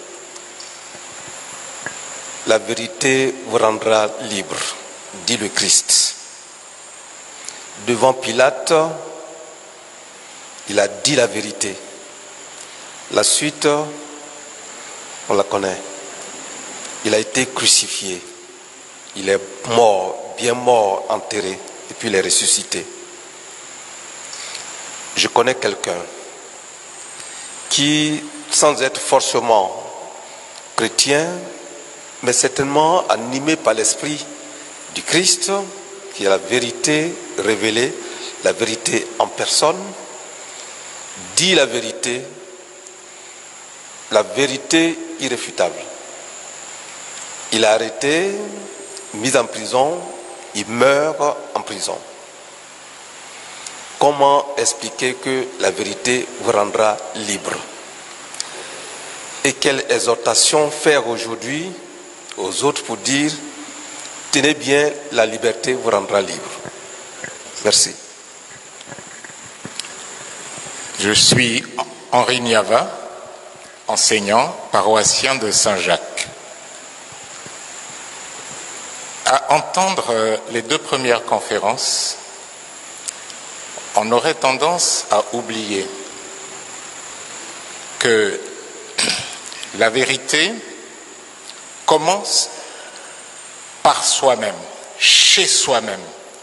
La vérité vous rendra libre, dit le Christ. Devant Pilate, il a dit la vérité. La suite, on la connaît. Il a été crucifié. Il est mort, bien mort, enterré, et puis il est ressuscité. Je connais quelqu'un qui, sans être forcément chrétien, mais certainement animé par l'esprit du Christ, qui est la vérité révélée, la vérité en personne, dit la vérité irréfutable. Il est arrêté, mis en prison, il meurt en prison. Comment expliquer que la vérité vous rendra libre? Et quelle exhortation faire aujourd'hui aux autres pour dire, tenez bien, la liberté vous rendra libre? Merci. Je suis Henri Niava, enseignant paroissien de Saint-Jacques. À entendre les 2 premières conférences, on aurait tendance à oublier que la vérité commence par soi-même, chez soi-même,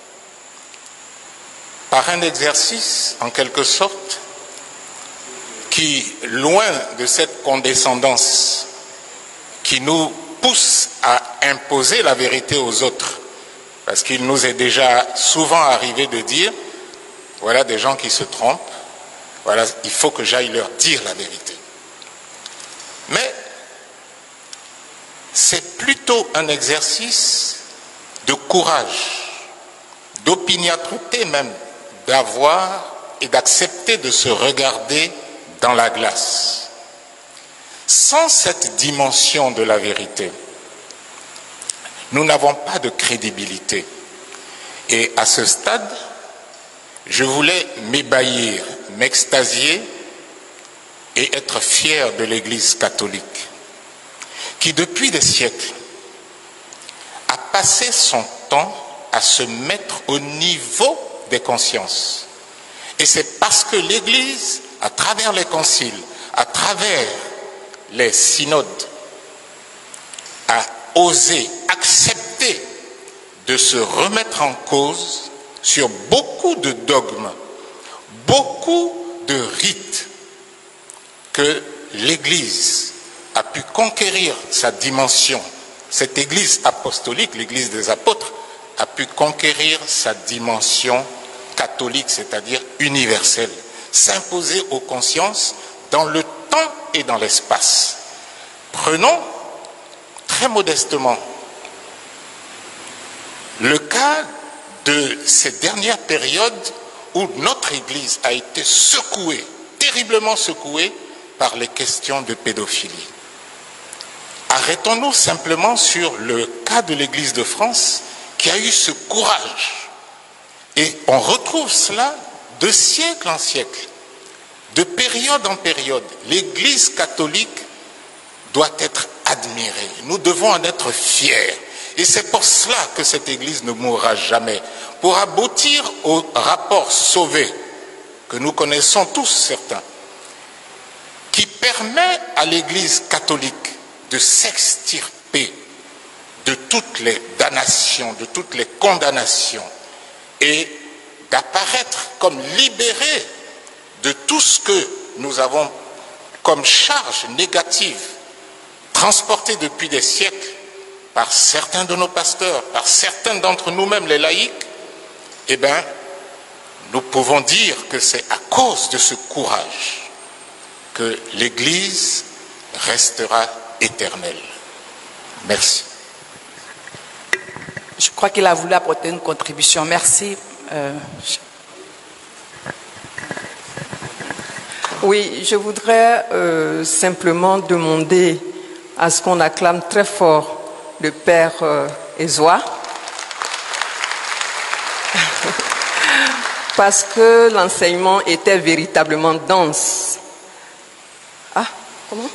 par un exercice en quelque sorte qui, loin de cette condescendance qui nous pousse à imposer la vérité aux autres, parce qu'il nous est déjà souvent arrivé de dire, voilà des gens qui se trompent, voilà, il faut que j'aille leur dire la vérité. Mais c'est plutôt un exercice de courage, d'opiniâtreté même, d'avoir et d'accepter de se regarder dans la glace. Sans cette dimension de la vérité, nous n'avons pas de crédibilité. Et à ce stade, je voulais m'ébahir, m'extasier et être fier de l'Église catholique, qui depuis des siècles a passé son temps à se mettre au niveau des consciences. Et c'est parce que l'Église, à travers les conciles, à travers les synodes, a osé accepter de se remettre en cause sur beaucoup de dogmes, beaucoup de rites, que l'Église a pu conquérir sa dimension. Cette Église apostolique, l'Église des apôtres, a pu conquérir sa dimension catholique, c'est-à-dire universelle, s'imposer aux consciences dans le temps et dans l'espace. Prenons très modestement le cas de cette dernière période où notre Église a été secouée, terriblement secouée par les questions de pédophilie. Arrêtons-nous simplement sur le cas de l'Église de France qui a eu ce courage. Et on retrouve cela de siècle en siècle, de période en période. L'Église catholique doit être admirée. Nous devons en être fiers. Et c'est pour cela que cette Église ne mourra jamais. Pour aboutir au rapport Sauvé, que nous connaissons tous certains, qui permet à l'Église catholique de s'extirper de toutes les damnations, de toutes les condamnations, et d'apparaître comme libérés de tout ce que nous avons comme charge négative, transportée depuis des siècles par certains de nos pasteurs, par certains d'entre nous-mêmes, les laïcs, eh bien, nous pouvons dire que c'est à cause de ce courage que l'Église restera éternelle. Merci. Je crois qu'il a voulu apporter une contribution. Merci. Oui, je voudrais simplement demander à ce qu'on acclame très fort le Père Ezoa, parce que l'enseignement était véritablement dense. Ah, comment?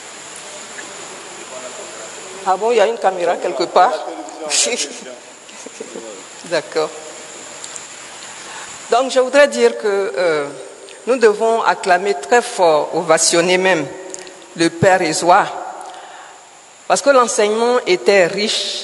Ah bon, il y a une caméra quelque part? D'accord. Donc je voudrais dire que nous devons acclamer très fort, ovationner même, le Père Ezoa, parce que l'enseignement était riche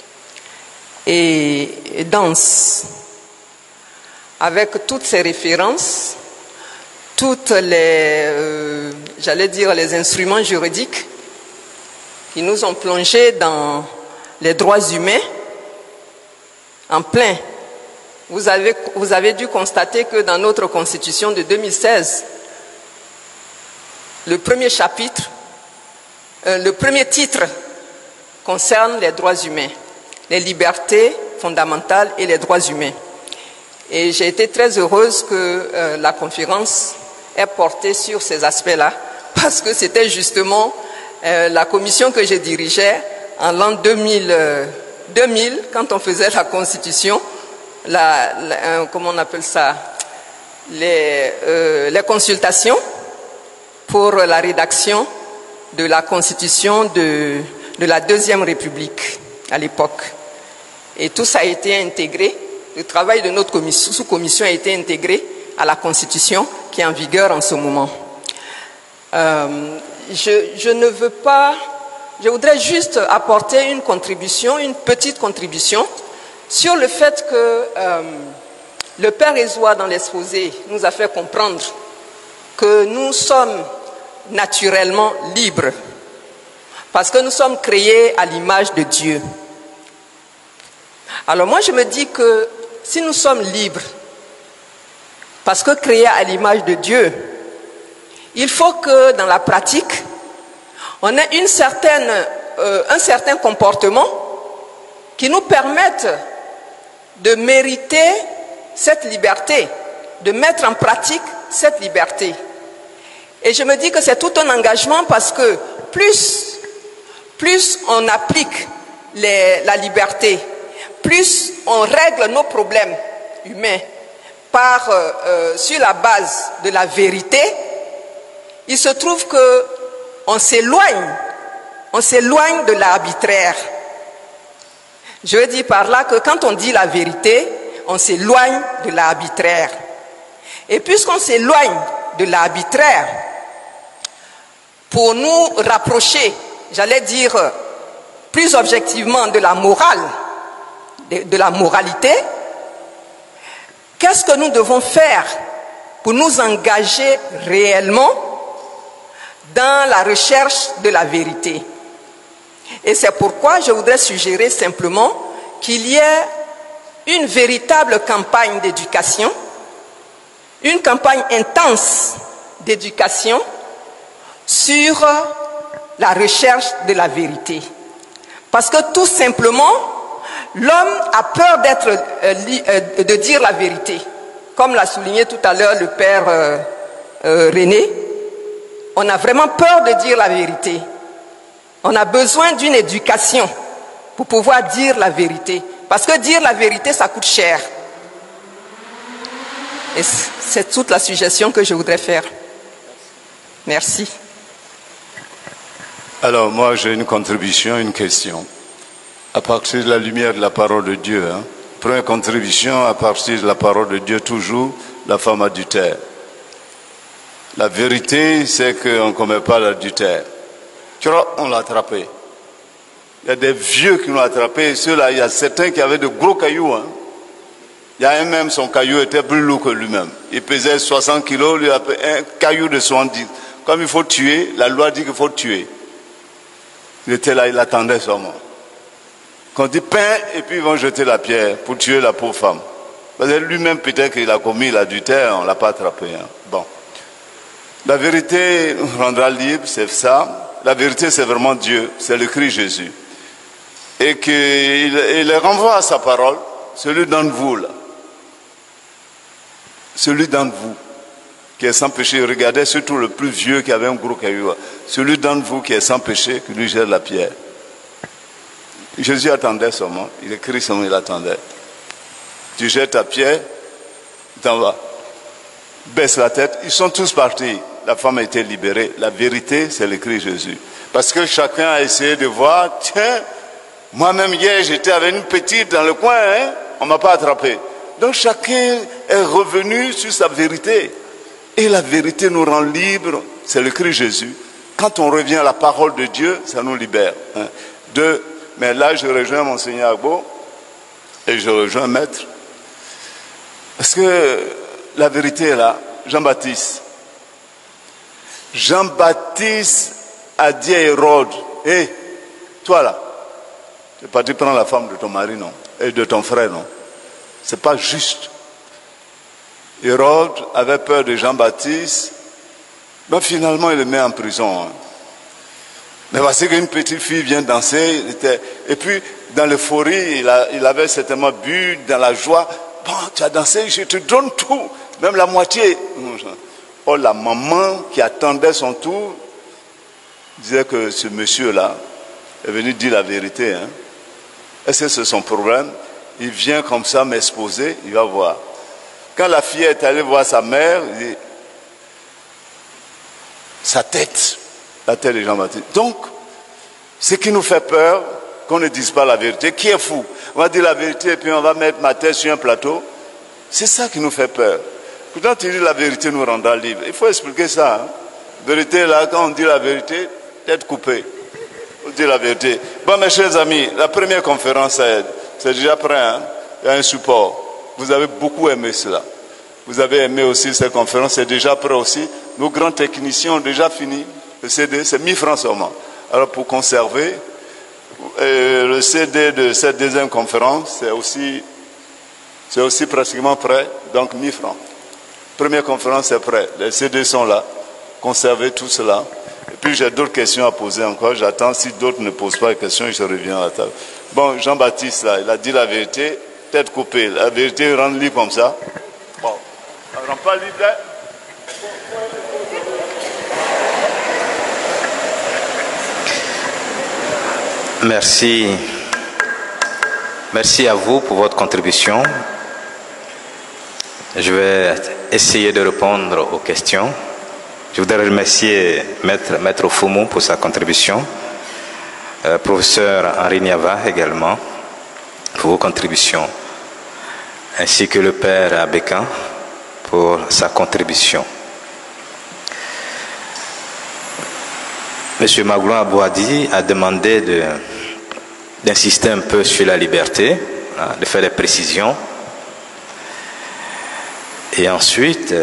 et dense, avec toutes ces références, toutes les, j'allais dire, les instruments juridiques qui nous ont plongés dans les droits humains en plein. Vous avez dû constater que dans notre Constitution de 2016, le premier chapitre, le premier titre concerne les droits humains, les libertés fondamentales et les droits humains. Et j'ai été très heureuse que la conférence ait porté sur ces aspects-là, parce que c'était justement la commission que je dirigeais en l'an 2000, quand on faisait la Constitution, comment on appelle ça, les consultations pour la rédaction de la Constitution de la Deuxième République à l'époque. Et tout ça a été intégré, le travail de notre sous-commission a été intégré à la Constitution qui est en vigueur en ce moment. Je voudrais juste apporter une contribution, une petite contribution, sur le fait que le Père Ezoa, dans l'exposé, nous a fait comprendre que nous sommes naturellement libres, parce que nous sommes créés à l'image de Dieu. Alors moi, je me dis que si nous sommes libres, parce que créés à l'image de Dieu, il faut que dans la pratique, on ait un certain comportement qui nous permette de mériter cette liberté, de mettre en pratique cette liberté. Et je me dis que c'est tout un engagement, parce que plus on applique la liberté, plus on règle nos problèmes humains, sur la base de la vérité, il se trouve que on s'éloigne de l'arbitraire. Je veux dire par là que quand on dit la vérité, on s'éloigne de l'arbitraire. Et puisqu'on s'éloigne de l'arbitraire, pour nous rapprocher, j'allais dire plus objectivement de la morale, de la moralité, qu'est-ce que nous devons faire pour nous engager réellement dans la recherche de la vérité? Et c'est pourquoi je voudrais suggérer simplement qu'il y ait une véritable campagne d'éducation, une campagne intense d'éducation sur la recherche de la vérité. Parce que tout simplement, l'homme a peur de dire la vérité. Comme l'a souligné tout à l'heure le père René, on a vraiment peur de dire la vérité. On a besoin d'une éducation pour pouvoir dire la vérité. Parce que dire la vérité, ça coûte cher. Et c'est toute la suggestion que je voudrais faire. Merci. Alors moi j'ai une contribution, une question. À partir de la lumière de la parole de Dieu, première contribution à partir de la parole de Dieu, toujours la femme adultère. La vérité, c'est qu'on ne commet pas l'adultère. Tu vois, on l'a attrapé. Il y a des vieux qui l'ont attrapé. Ceux-là, il y a certains qui avaient de gros cailloux. Il y a un même, son caillou était plus lourd que lui-même. Il pesait 60 kilos, lui a un caillou de 70. Comme il faut tuer, la loi dit qu'il faut tuer. Il était là, il attendait seulement. Quand on dit pain, et puis ils vont jeter la pierre pour tuer la pauvre femme. Parce que lui-même, peut-être qu'il a commis l'adultère, on ne l'a pas attrapé. Bon. La vérité nous rendra libre, c'est ça. La vérité, c'est vraiment Dieu, c'est le Christ Jésus. Et qu'il renvoie à sa parole, celui d'entre vous, là. Celui d'entre vous, qui est sans péché. Regardez surtout le plus vieux qui avait un gros caillou. Celui d'entre vous qui est sans péché, qui lui jette la pierre. Jésus attendait seulement, il écrit seulement, il attendait. Tu jettes ta pierre, t'en vas. Baisse la tête, ils sont tous partis. La femme a été libérée. La vérité, c'est le Christ Jésus. Parce que chacun a essayé de voir, tiens, moi-même hier, j'étais avec une petite dans le coin, on ne m'a pas attrapé. Donc chacun est revenu sur sa vérité. Et la vérité nous rend libres, c'est le Christ Jésus. Quand on revient à la parole de Dieu, ça nous libère. Mais là, je rejoins Monseigneur Agbo et je rejoins Maître. Parce que la vérité est là. Jean-Baptiste. Jean-Baptiste a dit à Hérode, hé, toi là, tu n'es pas dû prendre la femme de ton mari, non, et de ton frère, non. C'est pas juste. Hérode avait peur de Jean-Baptiste, mais finalement il le met en prison. Mais parce qu'une petite fille vient danser, et puis dans l'euphorie, il avait certainement bu, dans la joie, bon, tu as dansé, je te donne tout, même la moitié. Oh, la maman qui attendait son tour disait que ce monsieur-là est venu dire la vérité. Est-ce que c'est son problème? Il vient comme ça m'exposer, il va voir. Quand la fille est allée voir sa mère, il dit, sa tête, la tête de Jean-Baptiste. Donc, ce qui nous fait peur, qu'on ne dise pas la vérité, qui est fou? On va dire la vérité et puis on va mettre ma tête sur un plateau. C'est ça qui nous fait peur. Quand tu dis la vérité nous rendra libre, il faut expliquer ça. Vérité là, quand on dit la vérité, tête coupée. On dit la vérité. Bon, mes chers amis, la première conférence, c'est déjà prêt. Il y a un support. Vous avez beaucoup aimé cela. Vous avez aimé aussi cette conférence, c'est déjà prêt aussi. Nos grands techniciens ont déjà fini. Le CD, c'est 1000 francs seulement. Alors pour conserver, le CD de cette deuxième conférence, c'est aussi pratiquement prêt, donc 1000 francs. Première conférence, c'est prêt. Les CD sont là. Conservez tout cela. Et puis j'ai d'autres questions à poser encore. J'attends. Si d'autres ne posent pas de questions, je reviens à la table. Bon, Jean-Baptiste, là, il a dit la vérité, tête coupée. La vérité rend libre comme ça. Bon, elle ne rend pas libre. Merci. Merci à vous pour votre contribution. Je vais essayer de répondre aux questions. Je voudrais remercier Maître Ofoumou pour sa contribution, professeur Henri Niava également pour vos contributions, ainsi que le Père Abékan pour sa contribution. Monsieur Maglon Abouadi a demandé d'insister un peu sur la liberté, de faire des précisions. Et ensuite,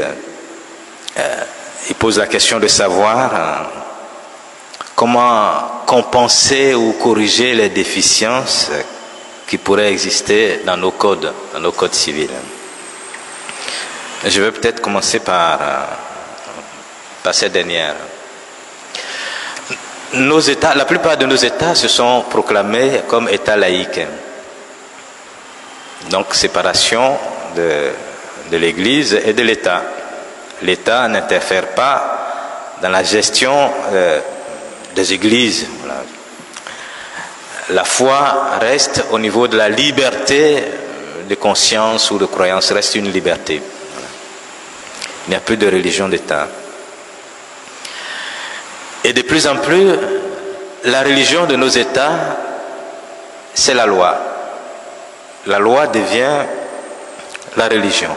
il pose la question de savoir comment compenser ou corriger les déficiences qui pourraient exister dans nos codes civils. Je vais peut-être commencer par cette dernière. Nos États, la plupart de nos États se sont proclamés comme États laïques. Donc séparation de l'Église et de l'État. L'État n'interfère pas dans la gestion des églises. Voilà. La foi reste au niveau de la liberté de conscience ou de croyance, reste une liberté. Voilà. Il n'y a plus de religion d'État. Et de plus en plus, la religion de nos États, c'est la loi. La loi devient la religion.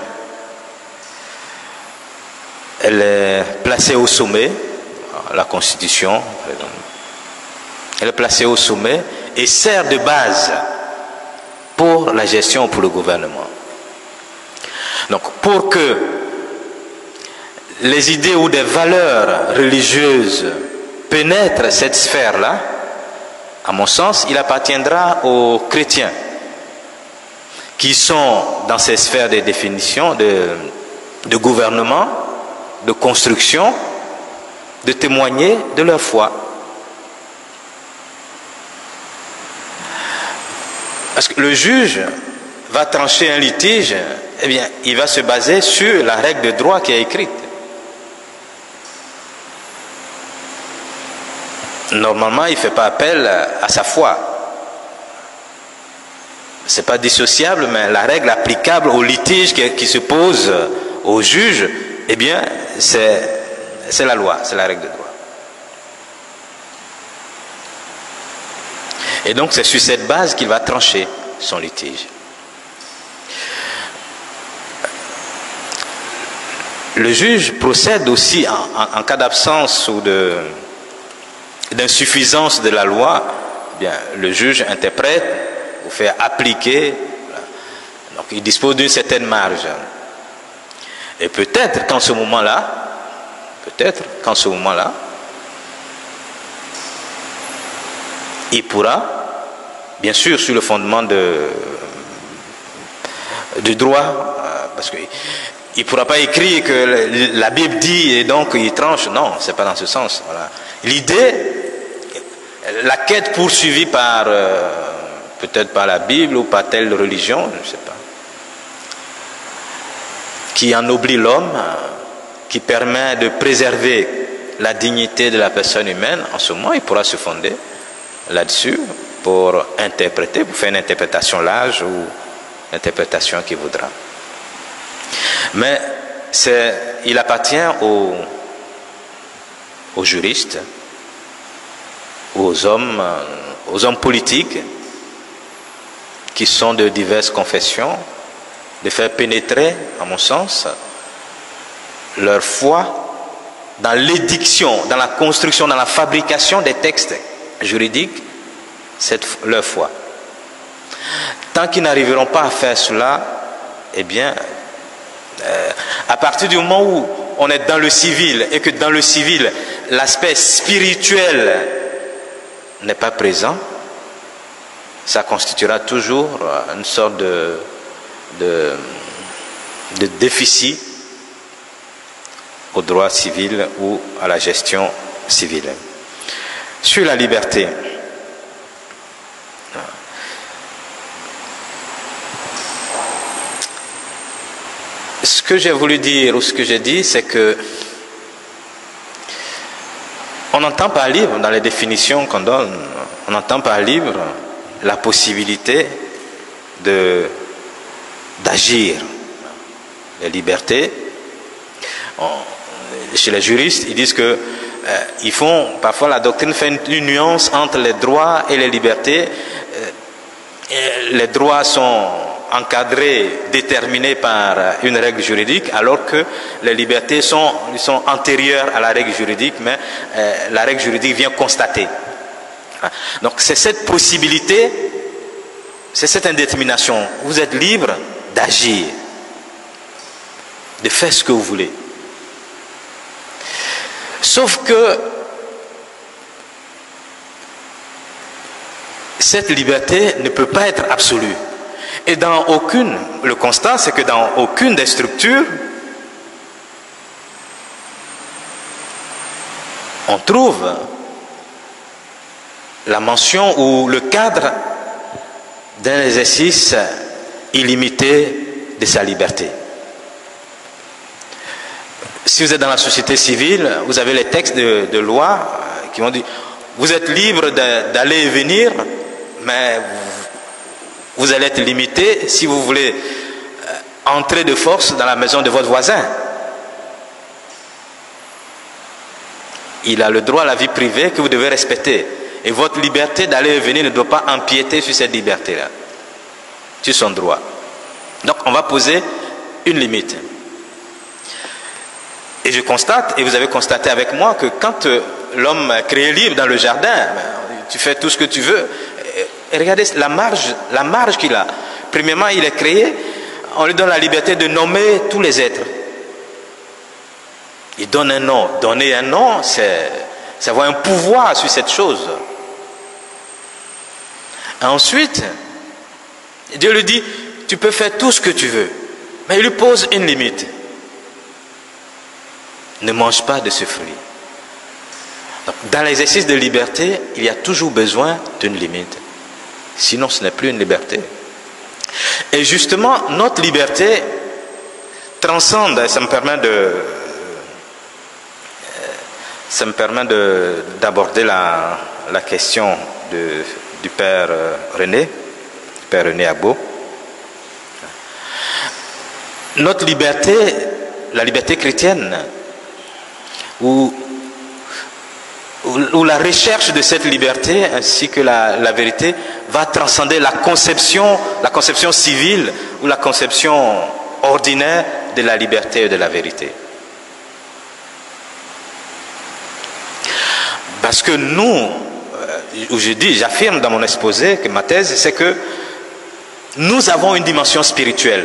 Elle est placée au sommet, la Constitution, par exemple. Elle est placée au sommet et sert de base pour la gestion, pour le gouvernement. Donc, pour que les idées ou des valeurs religieuses pénètrent cette sphère-là, à mon sens, il appartiendra aux chrétiens qui sont dans ces sphères de définition, de gouvernement, de construction, de témoigner de leur foi. Parce que le juge va trancher un litige, eh bien, il va se baser sur la règle de droit qui est écrite. Normalement, il ne fait pas appel à sa foi. Ce n'est pas dissociable, mais la règle applicable au litige qui se pose au juge, eh bien, c'est la loi, c'est la règle de droit. Et donc, c'est sur cette base qu'il va trancher son litige. Le juge procède aussi en cas d'absence ou d'insuffisance de la loi, eh bien, le juge interprète ou fait appliquer. Donc, il dispose d'une certaine marge. Et peut-être qu'en ce moment-là, il pourra, bien sûr sur le fondement du droit, parce qu'il ne pourra pas écrire que la Bible dit et donc il tranche. Non, ce n'est pas dans ce sens. Voilà. L'idée, la quête poursuivie par peut-être par la Bible ou par telle religion, je ne sais pas, qui ennoblit l'homme, qui permet de préserver la dignité de la personne humaine, en ce moment, il pourra se fonder là-dessus pour interpréter, pour faire une interprétation large ou l'interprétation qu'il voudra. Mais il appartient aux juristes, aux hommes politiques qui sont de diverses confessions, de faire pénétrer, à mon sens, leur foi dans l'édiction, dans la construction, dans la fabrication des textes juridiques, leur foi. Tant qu'ils n'arriveront pas à faire cela, eh bien, à partir du moment où on est dans le civil et que dans le civil, l'aspect spirituel n'est pas présent, ça constituera toujours une sorte de déficit au droit civil ou à la gestion civile. Sur la liberté, ce que j'ai voulu dire ou ce que j'ai dit, c'est que on entend par libre, dans les définitions qu'on donne, on entend par libre la possibilité d'agir, les libertés. Chez les juristes, ils disent que parfois la doctrine fait une nuance entre les droits et les libertés. Les droits sont encadrés, déterminés par une règle juridique, alors que les libertés sont antérieures à la règle juridique, mais la règle juridique vient constater. Donc c'est cette possibilité, c'est cette indétermination. Vous êtes libre d'agir, de faire ce que vous voulez. Sauf que cette liberté ne peut pas être absolue. Et le constat, c'est que dans aucune des structures, on trouve la mention ou le cadre d'un exercice illimité de sa liberté. Si vous êtes dans la société civile, vous avez les textes de loi qui vont dire vous êtes libre d'aller et venir, mais vous allez être limité si vous voulez entrer de force dans la maison de votre voisin. Il a le droit à la vie privée que vous devez respecter. Et votre liberté d'aller et venir ne doit pas empiéter sur cette liberté-là, sur son droit. Donc on va poser une limite. Et je constate, et vous avez constaté avec moi, que quand l'homme est créé libre dans le jardin, tu fais tout ce que tu veux. Et regardez la marge qu'il a. Premièrement, il est créé, on lui donne la liberté de nommer tous les êtres. Il donne un nom. Donner un nom, c'est avoir un pouvoir sur cette chose. Ensuite, Dieu lui dit, tu peux faire tout ce que tu veux. Mais il lui pose une limite. Ne mange pas de ce fruit. Donc, dans l'exercice de liberté, il y a toujours besoin d'une limite. Sinon, ce n'est plus une liberté. Et justement, notre liberté transcende, ça me permet d'aborder la question du Père René Agbo. Notre liberté, la liberté chrétienne, où la recherche de cette liberté ainsi que la vérité va transcender la conception civile ou la conception ordinaire de la liberté et de la vérité. Parce que j'affirme dans mon exposé que ma thèse, c'est que nous avons une dimension spirituelle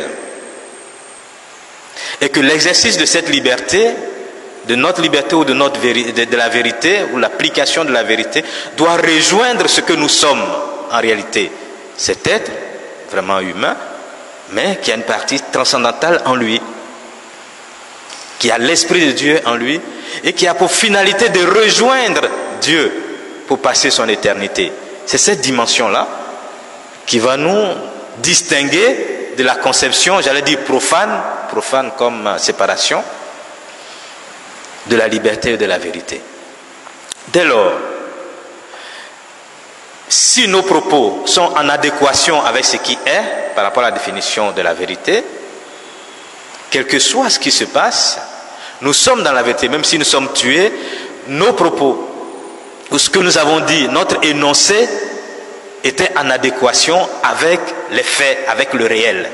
et que l'exercice de cette liberté, de notre liberté ou de la vérité ou l'application de la vérité doit rejoindre ce que nous sommes en réalité. Cet être vraiment humain, mais qui a une partie transcendantale en lui, qui a l'Esprit de Dieu en lui et qui a pour finalité de rejoindre Dieu pour passer son éternité. C'est cette dimension-là qui va nous distinguer de la conception, j'allais dire profane comme séparation, de la liberté et de la vérité. Dès lors, si nos propos sont en adéquation avec ce qui est, par rapport à la définition de la vérité, quel que soit ce qui se passe, nous sommes dans la vérité, même si nous sommes tués, nos propos, ou ce que nous avons dit, notre énoncé, était en adéquation avec les faits, avec le réel.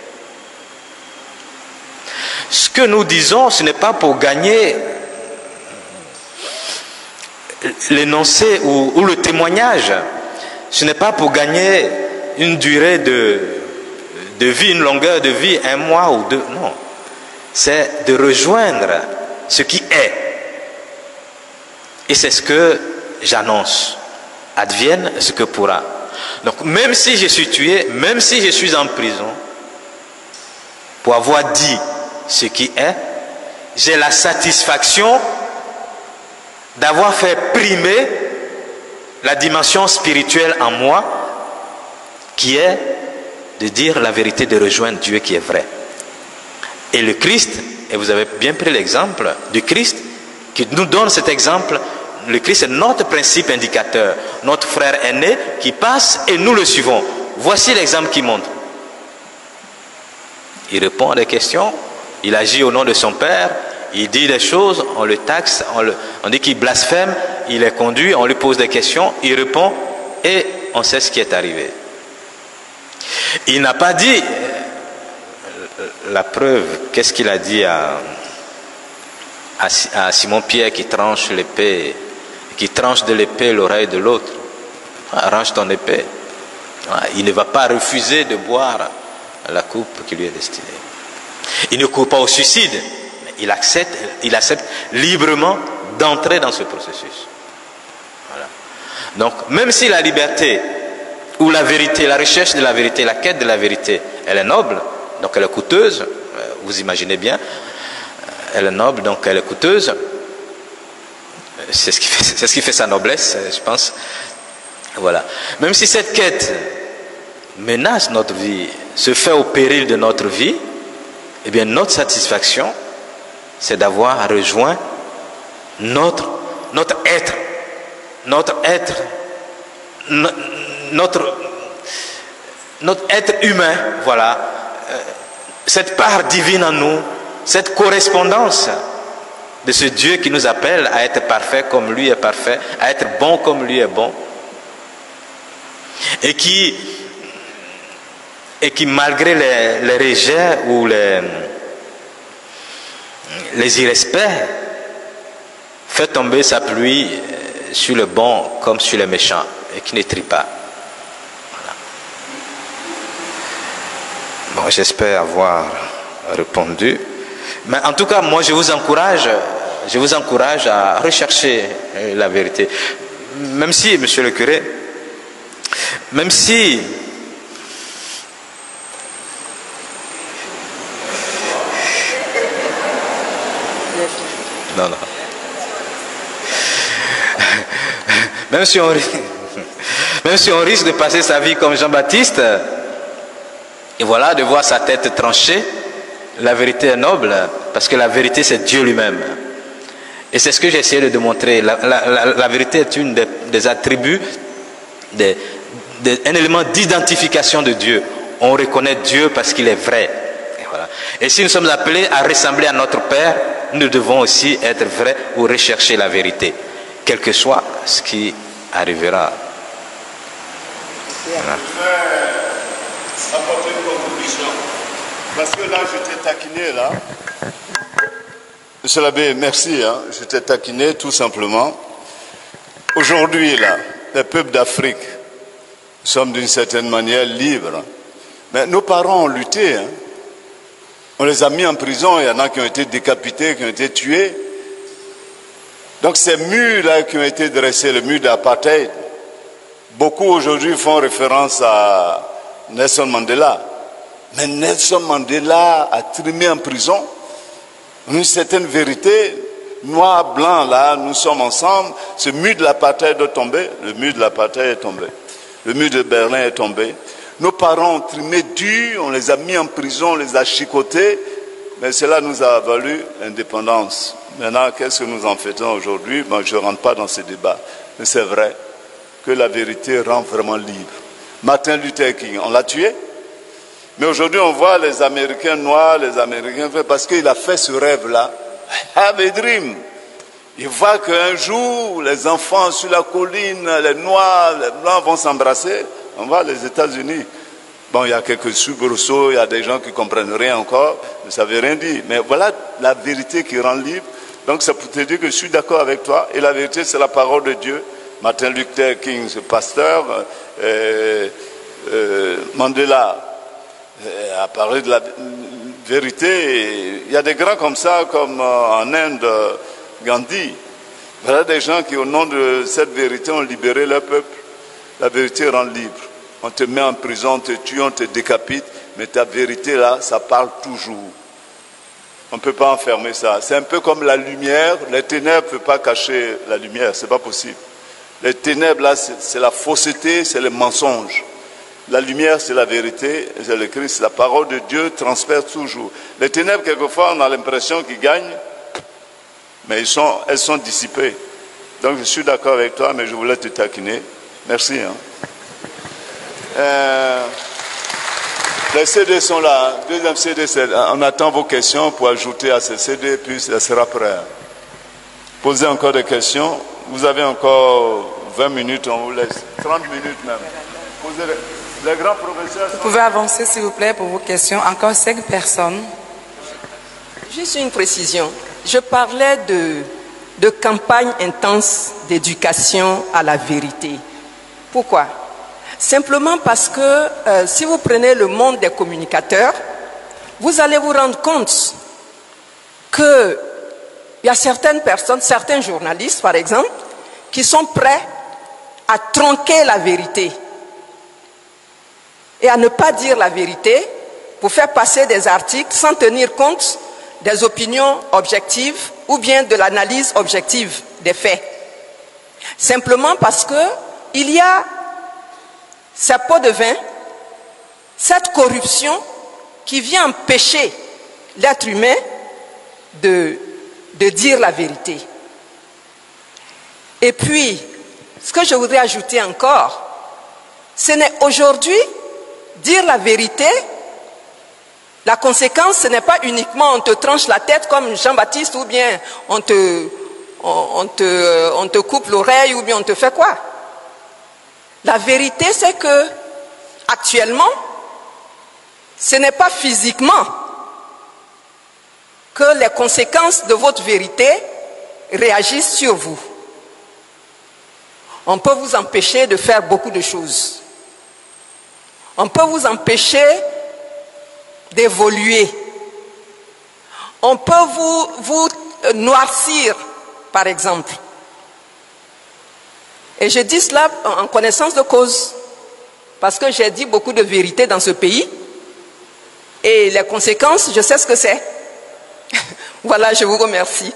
Ce que nous disons, ce n'est pas pour gagner l'énoncé ou le témoignage, ce n'est pas pour gagner une durée de vie, une longueur de vie, 1 mois ou 2, non. C'est de rejoindre ce qui est. Et c'est ce que j'annonce. Advienne ce que pourra. Donc même si je suis tué, même si je suis en prison, pour avoir dit ce qui est, j'ai la satisfaction d'avoir fait primer la dimension spirituelle en moi, qui est de dire la vérité, de rejoindre Dieu qui est vrai. Et le Christ, et vous avez bien pris l'exemple du Christ, qui nous donne cet exemple. Le Christ est notre principe indicateur, notre frère aîné qui passe et nous le suivons. Voici l'exemple qui montre. Il répond à des questions, il agit au nom de son Père, il dit des choses, on le taxe, on dit qu'il blasphème, il est conduit, on lui pose des questions, il répond et on sait ce qui est arrivé. Il n'a pas dit, la preuve, qu'est-ce qu'il a dit à Simon-Pierre qui tranche l'épée, qui tranche de l'épée l'oreille de l'autre. Arrange ton épée. Il ne va pas refuser de boire la coupe qui lui est destinée. Il ne court pas au suicide, mais il accepte librement d'entrer dans ce processus. Voilà. Donc, même si la liberté ou la vérité, la recherche de la vérité, la quête de la vérité, elle est noble, donc elle est coûteuse, vous imaginez bien, elle est noble, donc elle est coûteuse, c'est ce qui fait sa noblesse, je pense. Voilà. Même si cette quête menace notre vie, se fait au péril de notre vie, eh bien notre satisfaction, c'est d'avoir rejoint notre être, notre être humain, voilà, cette part divine en nous, cette correspondance de ce Dieu qui nous appelle à être parfait comme lui est parfait, à être bon comme lui est bon, et qui malgré les rejets ou les irrespects, fait tomber sa pluie sur le bon comme sur les méchants, et qui ne trie pas. Voilà. Bon, j'espère avoir répondu. Mais en tout cas, moi je vous encourage à rechercher la vérité. Même si, monsieur le curé, même si non. Même si on risque de passer sa vie comme Jean-Baptiste, et voilà, de voir sa tête tranchée, la vérité est noble, parce que la vérité c'est Dieu lui-même. Et c'est ce que j'ai essayé de démontrer. La vérité est une des attributs, un élément d'identification de Dieu. On reconnaît Dieu parce qu'il est vrai. Et voilà. Et si nous sommes appelés à ressembler à notre Père, nous devons aussi être vrais ou rechercher la vérité, quel que soit ce qui arrivera. Voilà. Apporter une contribution. Parce que là, je t'ai taquiné, là. Monsieur l'abbé, merci. Je t'ai taquiné tout simplement. Aujourd'hui, là, les peuples d'Afrique, nous sommes d'une certaine manière libres. Mais nos parents ont lutté. On les a mis en prison. Il y en a qui ont été décapités, qui ont été tués. Donc ces murs-là qui ont été dressés, le mur d'apartheid, beaucoup aujourd'hui font référence à Nelson Mandela. Mais Nelson Mandela a trimé en prison une certaine vérité, noir, blanc, là, nous sommes ensemble. Ce mur de l'apartheid est tombé, le mur de l'apartheid est tombé, le mur de Berlin est tombé. Nos parents ont trimé dur, on les a mis en prison, on les a chicotés, mais cela nous a valu l'indépendance. Maintenant, qu'est-ce que nous en faisons aujourd'hui? Je ne rentre pas dans ce débat, mais c'est vrai que la vérité rend vraiment libre. Martin Luther King, on l'a tué, mais aujourd'hui on voit les Américains noirs, les Américains parce qu'il a fait ce rêve-là. Have a dream. Il voit qu'un jour, les enfants sur la colline, les noirs, les blancs vont s'embrasser. On va aux États-Unis. Bon, il y a quelques soubresauts, il y a des gens qui ne comprennent rien encore, mais ça ne veut rien dire. Mais voilà la vérité qui rend libre. Donc c'est pour te dire que je suis d'accord avec toi. Et la vérité, c'est la parole de Dieu. Martin Luther King, ce pasteur, Mandela a parlé de la vérité. Il y a des grands comme ça, comme en Inde, Gandhi. Voilà des gens qui, au nom de cette vérité, ont libéré leur peuple. La vérité rend libre. On te met en prison, on te tue, on te décapite, mais ta vérité là, ça parle toujours. On ne peut pas enfermer ça. C'est un peu comme la lumière. Les ténèbres ne peuvent pas cacher la lumière, c'est pas possible. Les ténèbres là, c'est la fausseté, c'est le mensonge. La lumière, c'est la vérité, c'est le Christ. La parole de Dieu transperce toujours. Les ténèbres, quelquefois, on a l'impression qu'ils gagnent, mais elles sont dissipées. Donc je suis d'accord avec toi, mais je voulais te taquiner. Merci. Les CD sont là. Deuxième CD, on attend vos questions pour ajouter à ces CD, puis ça sera prêt. Posez encore des questions. Vous avez encore 20 minutes, on vous laisse. 30 minutes même. Posez les grands professeurs. Vous pouvez avancer, s'il vous plaît, pour vos questions. Encore 5 personnes. Juste une précision. Je parlais de campagne intense d'éducation à la vérité. Pourquoi? Simplement parce que si vous prenez le monde des communicateurs, vous allez vous rendre compte qu'il y a certaines personnes, certains journalistes par exemple, qui sont prêts à tronquer la vérité et à ne pas dire la vérité pour faire passer des articles sans tenir compte des opinions objectives ou bien de l'analyse objective des faits. Simplement parce que il y a ces pots de vin, cette corruption qui vient empêcher l'être humain de dire la vérité. Et puis, ce que je voudrais ajouter encore, ce n'est aujourd'hui dire la vérité. La conséquence, ce n'est pas uniquement on te tranche la tête comme Jean-Baptiste ou bien on te coupe l'oreille ou bien on te fait quoi? La vérité, c'est que actuellement, ce n'est pas physiquement que les conséquences de votre vérité réagissent sur vous. On peut vous empêcher de faire beaucoup de choses. On peut vous empêcher d'évoluer. On peut vous noircir, par exemple. Et je dis cela en connaissance de cause, parce que j'ai dit beaucoup de vérité dans ce pays, et les conséquences, je sais ce que c'est. Voilà, je vous remercie.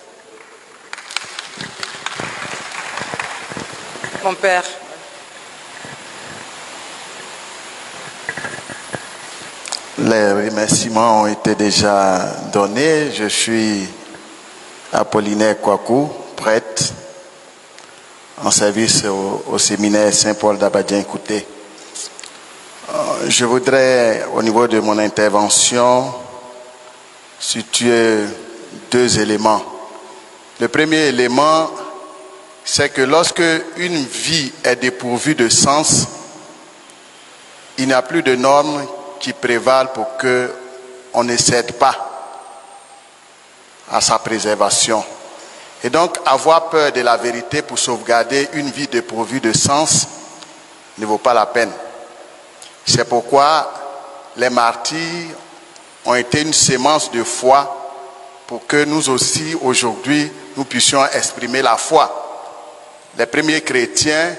Mon père. Les remerciements ont été déjà donnés. Je suis Apollinaire Kouakou, prêtre en service au séminaire Saint-Paul d'Abadien-Kouté. Je voudrais, au niveau de mon intervention, situer 2 éléments. Le premier élément, c'est que lorsque une vie est dépourvue de sens, il n'y a plus de normes qui prévalent pour qu'on ne cède pas à sa préservation. Et donc, avoir peur de la vérité pour sauvegarder une vie dépourvue de sens ne vaut pas la peine. C'est pourquoi les martyrs ont été une sémence de foi pour que nous aussi, aujourd'hui, nous puissions exprimer la foi. Les premiers chrétiens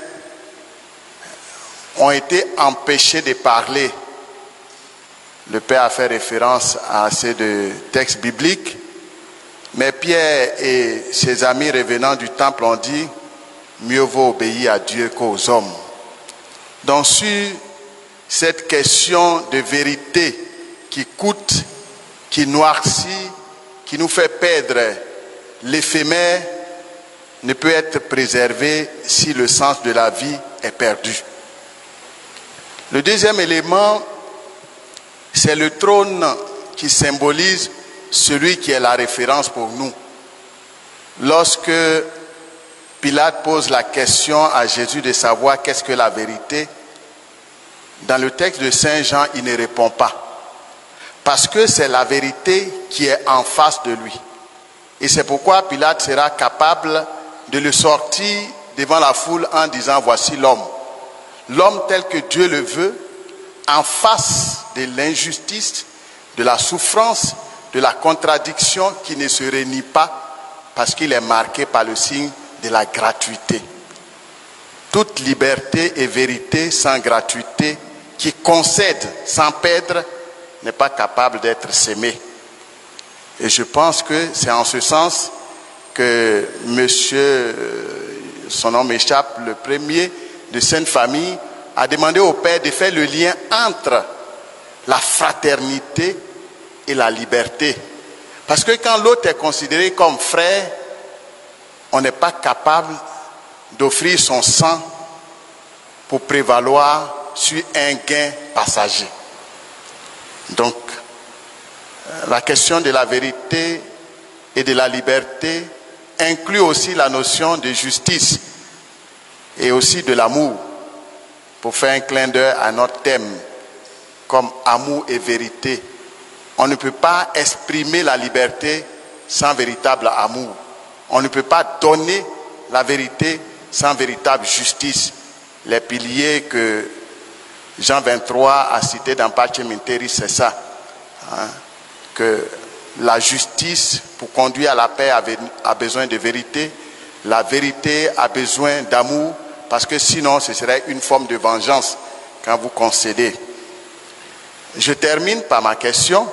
ont été empêchés de parler. Le Père a fait référence à ces 2 textes bibliques. Mais Pierre et ses amis revenant du temple ont dit, mieux vaut obéir à Dieu qu'aux hommes. Donc sur cette question de vérité qui coûte, qui noircit, qui nous fait perdre l'éphémère, ne peut être préservée si le sens de la vie est perdu. Le deuxième élément, c'est le trône qui symbolise celui qui est la référence pour nous. Lorsque Pilate pose la question à Jésus de savoir qu'est-ce que la vérité, dans le texte de Saint Jean, il ne répond pas. Parce que c'est la vérité qui est en face de lui. Et c'est pourquoi Pilate sera capable de le sortir devant la foule en disant, voici l'homme. L'homme tel que Dieu le veut, en face de l'injustice, de la souffrance, de la contradiction qui ne se renie pas parce qu'il est marqué par le signe de la gratuité. Toute liberté et vérité sans gratuité, qui concède sans perdre, n'est pas capable d'être sémée. Et je pense que c'est en ce sens que monsieur, son nom m'échappe, le premier de Sainte Famille, a demandé au Père de faire le lien entre la fraternité et la liberté. Parce que quand l'autre est considéré comme frère, on n'est pas capable d'offrir son sang pour prévaloir sur un gain passager. Donc, la question de la vérité et de la liberté inclut aussi la notion de justice et aussi de l'amour. Pour faire un clin d'œil à notre thème, comme amour et vérité, on ne peut pas exprimer la liberté sans véritable amour. On ne peut pas donner la vérité sans véritable justice. Les piliers que Jean 23 a cités dans Pacem in Terris, c'est ça. Que la justice, pour conduire à la paix, a besoin de vérité. La vérité a besoin d'amour, parce que sinon, ce serait une forme de vengeance quand vous concédez. Je termine par ma question.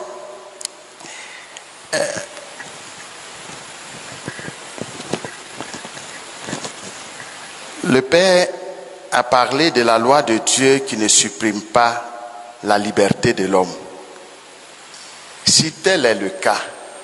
Le Père a parlé de la loi de Dieu qui ne supprime pas la liberté de l'homme. Si tel est le cas,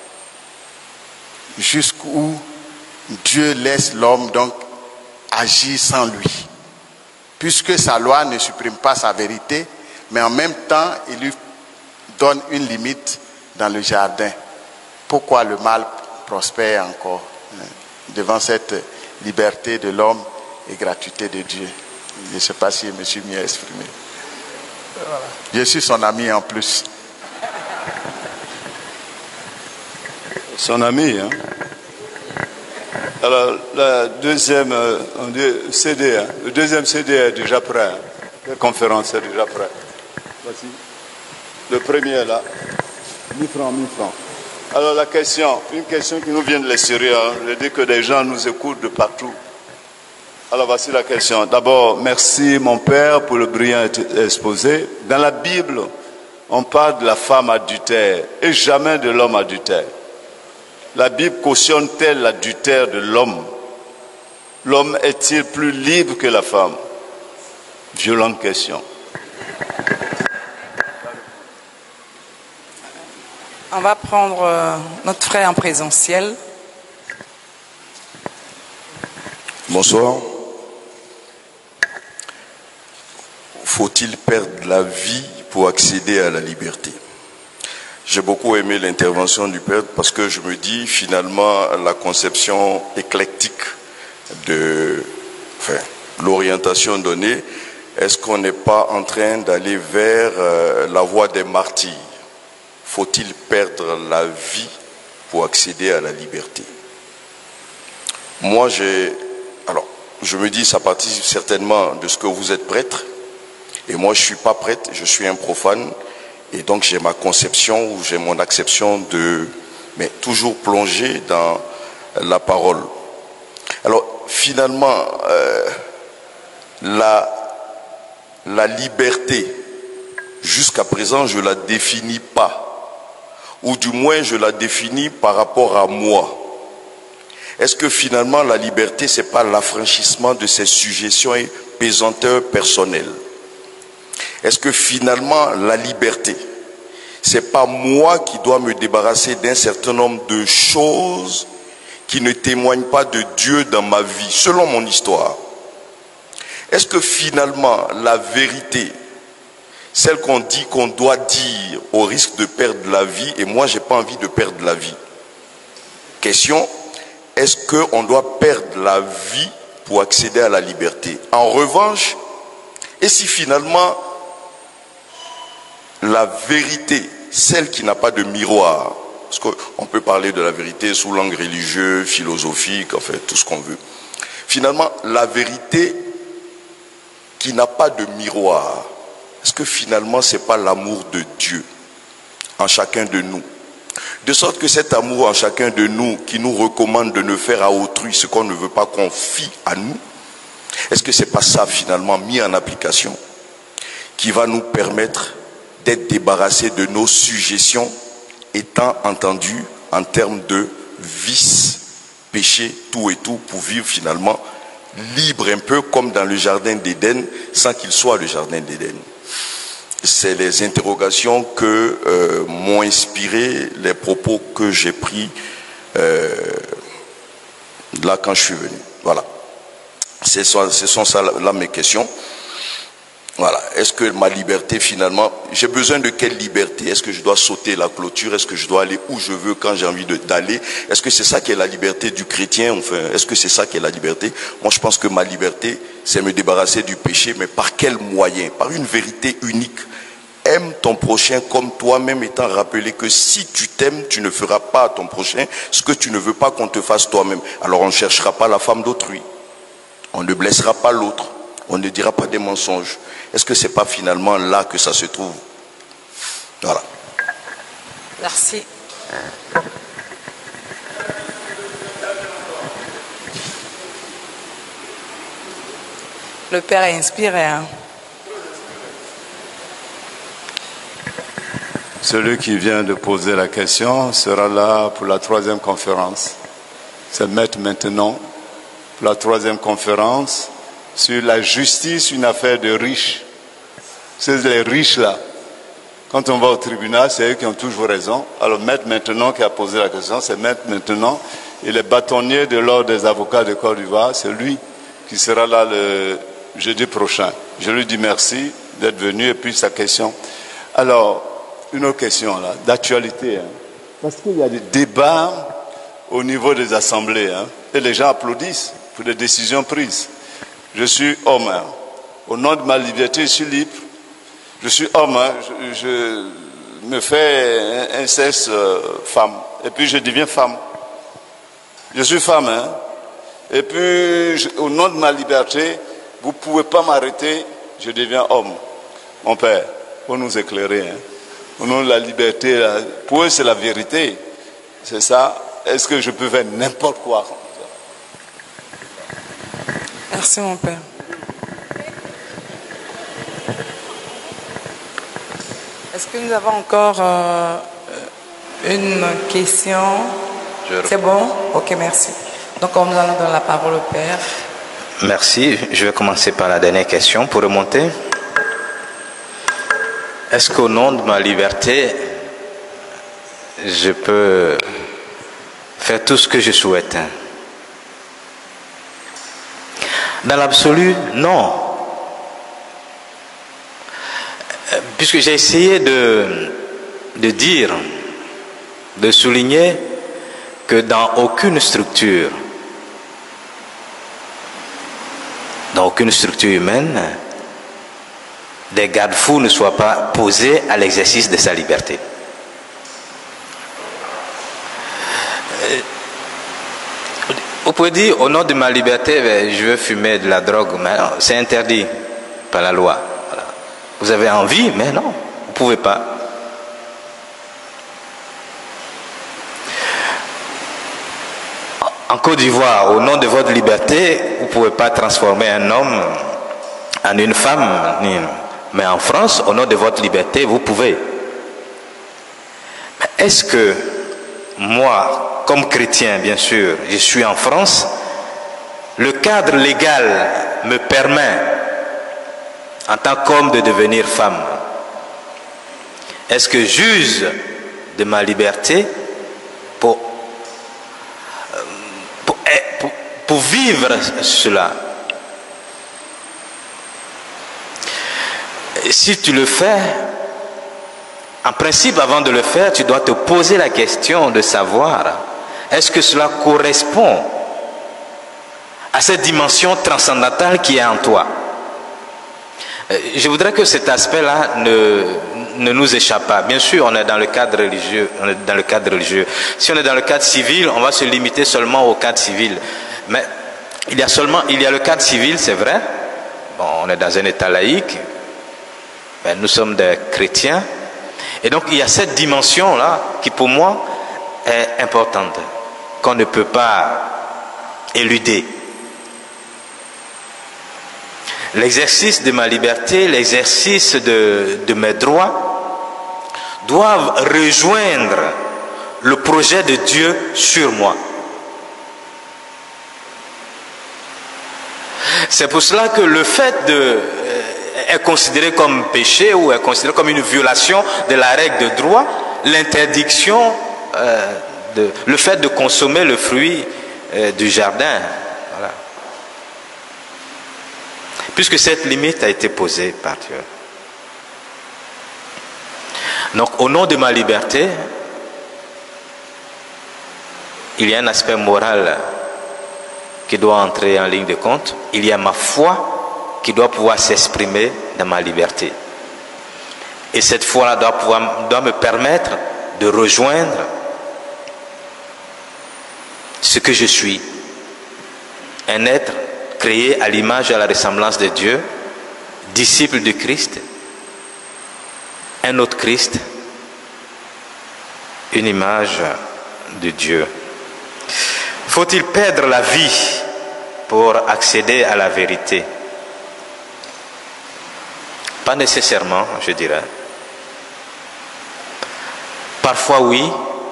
jusqu'où Dieu laisse l'homme donc agir sans lui, puisque sa loi ne supprime pas sa vérité, mais en même temps, il lui donne une limite dans le jardin. Pourquoi le mal prospère encore devant cette liberté de l'homme et gratuité de Dieu? Je ne sais pas si je me suis mieux exprimé. Voilà. Je suis son ami en plus. Son ami, hein? Alors, la deuxième CD, hein? Le deuxième CD est déjà prêt. Hein? La conférence est déjà prête. Voici. Le premier est là. 1000 francs, 1000 francs. Alors, une question qui nous vient de l'extérieur. Je dis que des gens nous écoutent de partout. Alors, voici la question. D'abord, merci mon père pour le brillant exposé. Dans la Bible, on parle de la femme adultère et jamais de l'homme adultère. La Bible cautionne-t-elle l'adultère de l'homme? L'homme est-il plus libre que la femme? Violente question. On va prendre notre frère en présentiel. Bonsoir. Faut-il perdre la vie pour accéder à la liberté? J'ai beaucoup aimé l'intervention du Père parce que je me dis finalement la conception éclectique de l'orientation donnée, est-ce qu'on n'est pas en train d'aller vers la voie des martyrs? Faut-il perdre la vie pour accéder à la liberté? Moi, je me dis, ça participe certainement de ce que vous êtes prêtre, et moi je ne suis pas prêtre, je suis un profane, et donc j'ai ma conception, ou j'ai mon acception mais toujours plongé dans la parole. Alors finalement, la liberté, jusqu'à présent, je ne la définis pas, ou du moins je la définis par rapport à moi. Est-ce que finalement la liberté, ce n'est pas l'affranchissement de ces sujétions et pesanteurs personnelles? Est-ce que finalement la liberté, ce n'est pas moi qui dois me débarrasser d'un certain nombre de choses qui ne témoignent pas de Dieu dans ma vie, selon mon histoire? Est-ce que finalement la vérité, celle qu'on dit qu'on doit dire au risque de perdre la vie, et moi j'ai pas envie de perdre la vie. Question, est-ce qu'on doit perdre la vie pour accéder à la liberté? En revanche, et si finalement la vérité, celle qui n'a pas de miroir, parce qu'on peut parler de la vérité sous l'angle religieux, philosophique, enfin tout ce qu'on veut. Finalement, la vérité qui n'a pas de miroir, est-ce que finalement ce n'est pas l'amour de Dieu en chacun de nous? De sorte que cet amour en chacun de nous qui nous recommande de ne faire à autrui ce qu'on ne veut pas qu'on fie à nous, est-ce que ce n'est pas ça finalement mis en application qui va nous permettre d'être débarrassés de nos sujétions, étant entendu en termes de vices, péchés, tout et tout, pour vivre finalement libre un peu comme dans le jardin d'Éden, sans qu'il soit le jardin d'Éden. C'est les interrogations que m'ont inspiré les propos que j'ai pris là quand je suis venu. Voilà. Ce sont ça là mes questions. Voilà. Est-ce que ma liberté, finalement, j'ai besoin de quelle liberté? Est-ce que je dois sauter la clôture? Est-ce que je dois aller où je veux quand j'ai envie d'aller? Est-ce que c'est ça qui est la liberté du chrétien? Enfin, est-ce que c'est ça qui est la liberté? Moi, je pense que ma liberté, c'est me débarrasser du péché, mais par quel moyen? Par une vérité unique. Aime ton prochain comme toi-même, étant rappelé que si tu t'aimes, tu ne feras pas à ton prochain ce que tu ne veux pas qu'on te fasse toi-même. Alors on ne cherchera pas la femme d'autrui. On ne blessera pas l'autre. On ne dira pas des mensonges. Est-ce que ce n'est pas finalement là que ça se trouve? Voilà. Merci. Le Père est inspiré. Hein? Celui qui vient de poser la question sera là pour la 3e conférence. C'est mettre maintenant pour la 3e conférence sur la justice, une affaire de riches. C'est les riches là. Quand on va au tribunal, c'est eux qui ont toujours raison. Alors maître maintenant qui a posé la question, c'est maître maintenant. Et le bâtonnier de l'ordre des avocats de Côte d'Ivoire, c'est lui qui sera là le jeudi prochain. Je lui dis merci d'être venu et puis sa question. Alors, une autre question là, d'actualité. Hein. Parce qu'il y a des débats au niveau des assemblées. Hein, et les gens applaudissent pour des décisions prises. Je suis homme. Hein. Au nom de ma liberté, je suis libre. Je suis homme. Hein. Je me fais inceste femme. Et puis je deviens femme. Je suis femme. Hein. Et puis, au nom de ma liberté, vous ne pouvez pas m'arrêter. Je deviens homme. Mon père, pour nous éclairer. Hein. Au nom de la liberté, pour eux c'est la vérité. C'est ça. Est-ce que je peux faire n'importe quoi? Merci mon père. Est-ce que nous avons encore une question? C'est bon? Ok, merci. Donc nous allons donner la parole au Père. Merci. Je vais commencer par la dernière question pour remonter. Est-ce qu'au nom de ma liberté, je peux faire tout ce que je souhaite? Dans l'absolu, non. Puisque j'ai essayé de dire, de souligner que dans aucune structure humaine, des garde-fous ne soient pas posés à l'exercice de sa liberté. Vous pouvez dire, au nom de ma liberté, je veux fumer de la drogue, mais c'est interdit par la loi. Voilà. Vous avez envie, mais non, vous ne pouvez pas. En Côte d'Ivoire, au nom de votre liberté, vous ne pouvez pas transformer un homme en une femme, mais en France, au nom de votre liberté, vous pouvez. Mais est-ce que moi, comme chrétien, bien sûr, je suis en France, le cadre légal me permet, en tant qu'homme, de devenir femme? Est-ce que j'use de ma liberté pour vivre cela? Si tu le fais, en principe, avant de le faire, tu dois te poser la question de savoir, est-ce que cela correspond à cette dimension transcendantale qui est en toi? Je voudrais que cet aspect-là ne nous échappe pas. Bien sûr, on est dans le cadre religieux. Si on est dans le cadre civil, on va se limiter seulement au cadre civil. Mais il y a le cadre civil, c'est vrai. Bon, on est dans un état laïque. Mais nous sommes des chrétiens. Et donc, il y a cette dimension-là qui, pour moi, est importante, qu'on ne peut pas éluder. L'exercice de ma liberté, l'exercice de mes droits doivent rejoindre le projet de Dieu sur moi. C'est pour cela que le fait est considéré comme péché ou est considéré comme une violation de la règle de droit, l'interdiction, le fait de consommer le fruit du jardin. Voilà. puisque cette limite a été posée par Dieu. Donc, au nom de ma liberté, il y a un aspect moral qui doit entrer en ligne de compte. Il y a ma foi qui doit pouvoir s'exprimer dans ma liberté. Et cette foi-là doit me permettre de rejoindre ce que je suis. Un être créé à l'image et à la ressemblance de Dieu, disciple de Christ, un autre Christ, une image de Dieu. Faut-il perdre la vie pour accéder à la vérité? Pas nécessairement, je dirais. Parfois oui.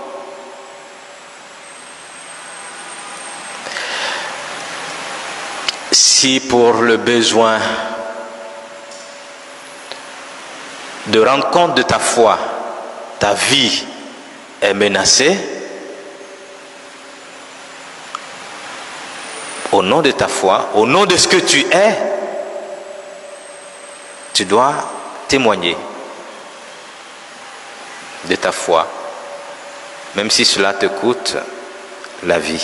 Si pour le besoin de rendre compte de ta foi, ta vie est menacée, au nom de ta foi, au nom de ce que tu es, tu dois témoigner de ta foi, même si cela te coûte la vie.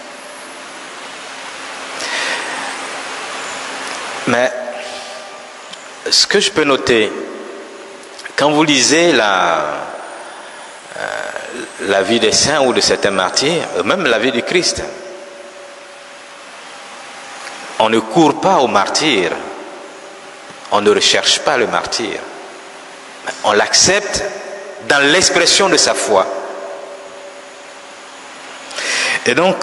Mais ce que je peux noter, quand vous lisez la vie des saints ou de certains martyrs, même la vie du Christ, on ne court pas au martyr, on ne recherche pas le martyr, on l'accepte dans l'expression de sa foi. Et donc,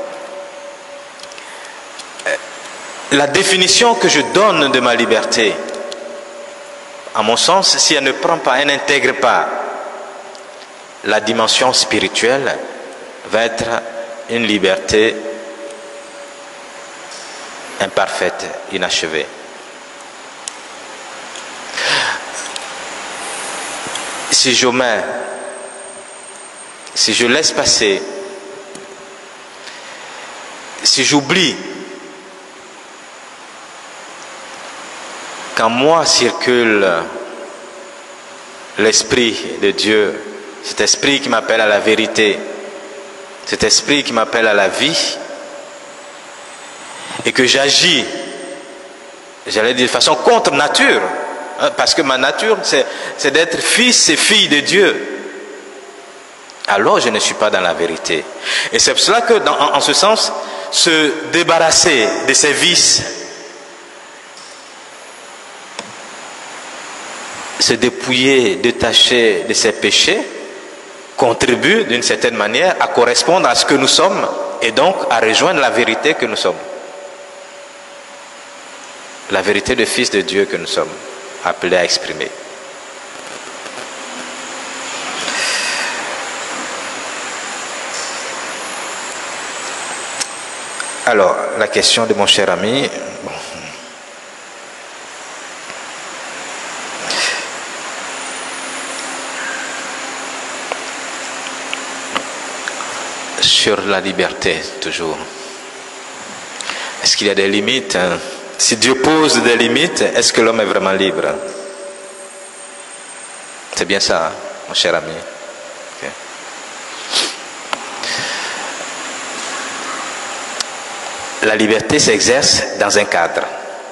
la définition que je donne de ma liberté, à mon sens, si elle ne prend pas, elle n'intègre pas la dimension spirituelle, va être une liberté imparfaite, inachevée. Si j'omets, si je laisse passer, si j'oublie qu'en moi circule l'Esprit de Dieu, cet esprit qui m'appelle à la vérité, cet esprit qui m'appelle à la vie, et que j'agis, j'allais dire de façon contre nature, parce que ma nature c'est d'être fils et fille de Dieu, alors je ne suis pas dans la vérité. Et c'est pour cela que en ce sens, se débarrasser de ces vices, se dépouiller, détacher de ses péchés, contribue d'une certaine manière à correspondre à ce que nous sommes et donc à rejoindre la vérité que nous sommes. La vérité de Fils de Dieu que nous sommes appelés à exprimer. Alors, la question de mon cher ami, bon. Sur la liberté, toujours. Est-ce qu'il y a des limites? Si Dieu pose des limites, est-ce que l'homme est vraiment libre? C'est bien ça, hein, mon cher ami. Okay. La liberté s'exerce dans un cadre.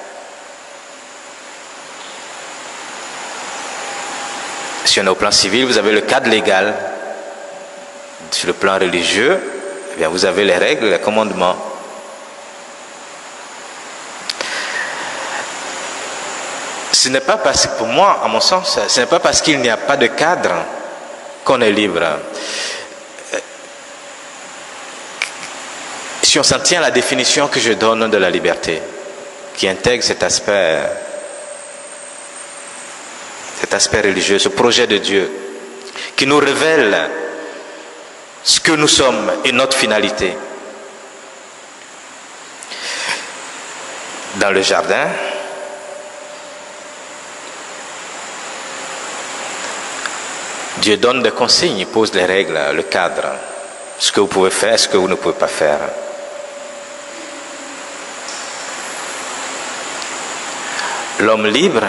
Si on est au plan civil, vous avez le cadre légal. Sur le plan religieux, eh bien, vous avez les règles, les commandements. Ce n'est pas parce que, pour moi, à mon sens, ce n'est pas parce qu'il n'y a pas de cadre qu'on est libre. Si on s'en tient à la définition que je donne de la liberté, qui intègre cet aspect religieux, ce projet de Dieu, qui nous révèle ce que nous sommes et notre finalité. Dans le jardin, Dieu donne des consignes, il pose les règles, le cadre, ce que vous pouvez faire, ce que vous ne pouvez pas faire. L'homme libre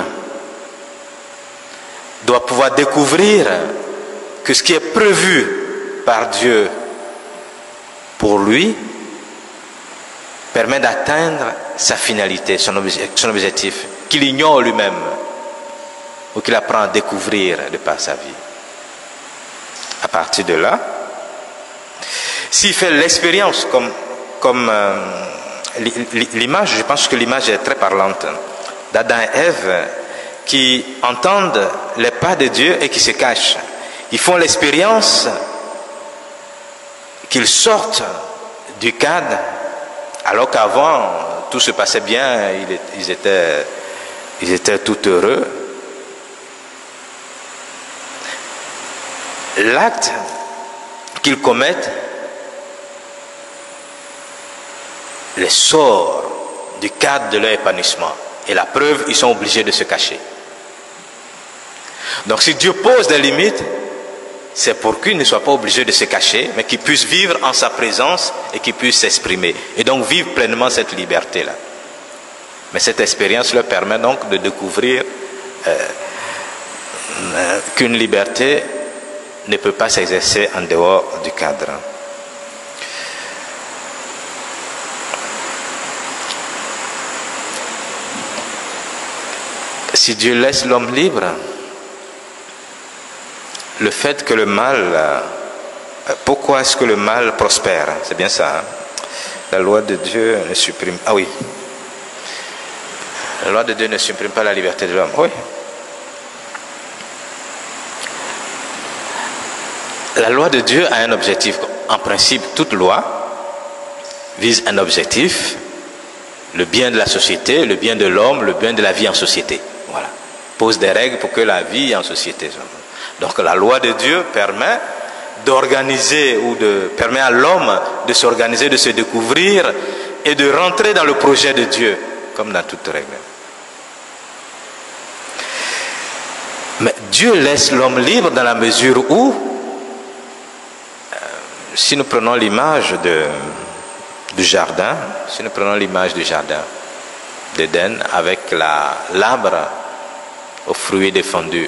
doit pouvoir découvrir que ce qui est prévu par Dieu pour lui permet d'atteindre sa finalité, son objectif, qu'il ignore lui-même ou qu'il apprend à découvrir de par sa vie. À partir de là, s'il fait l'expérience comme l'image, je pense que l'image est très parlante, d'Adam et Ève qui entendent les pas de Dieu et qui se cachent. Ils font l'expérience qu'ils sortent du cadre, alors qu'avant tout se passait bien, ils étaient tout heureux. L'acte qu'ils commettent les sort du cadre de leur épanouissement. Et la preuve, ils sont obligés de se cacher. Donc si Dieu pose des limites, c'est pour qu'ils ne soient pas obligés de se cacher, mais qu'ils puissent vivre en sa présence et qu'ils puissent s'exprimer. Et donc vivre pleinement cette liberté-là. Mais cette expérience leur permet donc de découvrir qu'une liberté ne peut pas s'exercer en dehors du cadre. Si Dieu laisse l'homme libre, le fait que le mal, pourquoi est-ce que le mal prospère? C'est bien ça, hein? La loi de Dieu ne supprime, ah oui, la loi de Dieu ne supprime pas la liberté de l'homme, oui. La loi de Dieu a un objectif. En principe, toute loi vise un objectif, le bien de la société, le bien de l'homme, le bien de la vie en société. Voilà. Pose des règles pour que la vie en société. Donc la loi de Dieu permet d'organiser permet à l'homme de s'organiser, de se découvrir et de rentrer dans le projet de Dieu, comme dans toute règle. Mais Dieu laisse l'homme libre dans la mesure où, si nous prenons l'image du jardin, si nous prenons l'image du jardin d'Éden avec l'arbre aux fruits défendus,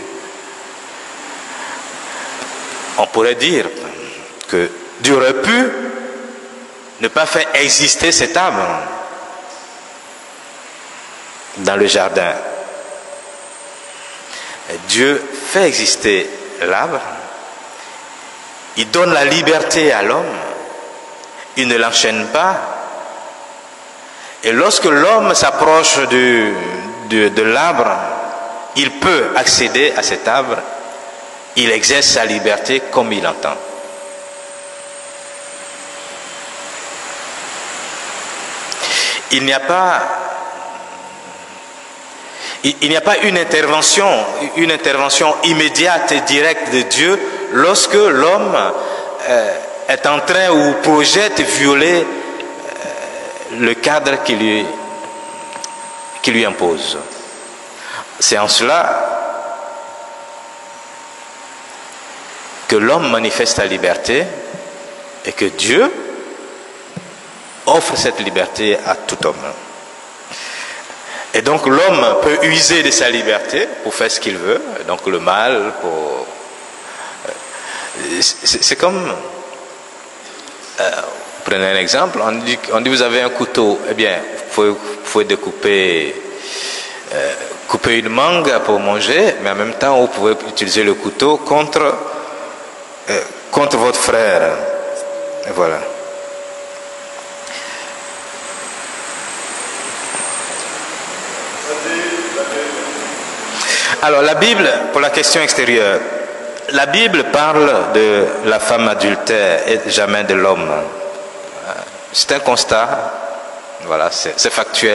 on pourrait dire que Dieu aurait pu ne pas faire exister cet arbre dans le jardin. Dieu fait exister l'arbre, il donne la liberté à l'homme, il ne l'enchaîne pas, et lorsque l'homme s'approche de l'arbre, il peut accéder à cet arbre, il exerce sa liberté comme il entend. Il n'y a pas une intervention immédiate et directe de Dieu lorsque l'homme est en train ou projette violer le cadre qui lui impose. C'est en cela que l'homme manifeste sa liberté et que Dieu offre cette liberté à tout homme. Et donc l'homme peut user de sa liberté pour faire ce qu'il veut, donc le mal, c'est comme, prenez un exemple, on dit vous avez un couteau, eh bien vous pouvez découper, couper une mangue pour manger, mais en même temps vous pouvez utiliser le couteau contre votre frère. Et voilà. Alors la Bible, pour la question extérieure, la Bible parle de la femme adultère et jamais de l'homme. C'est un constat, voilà, c'est factuel.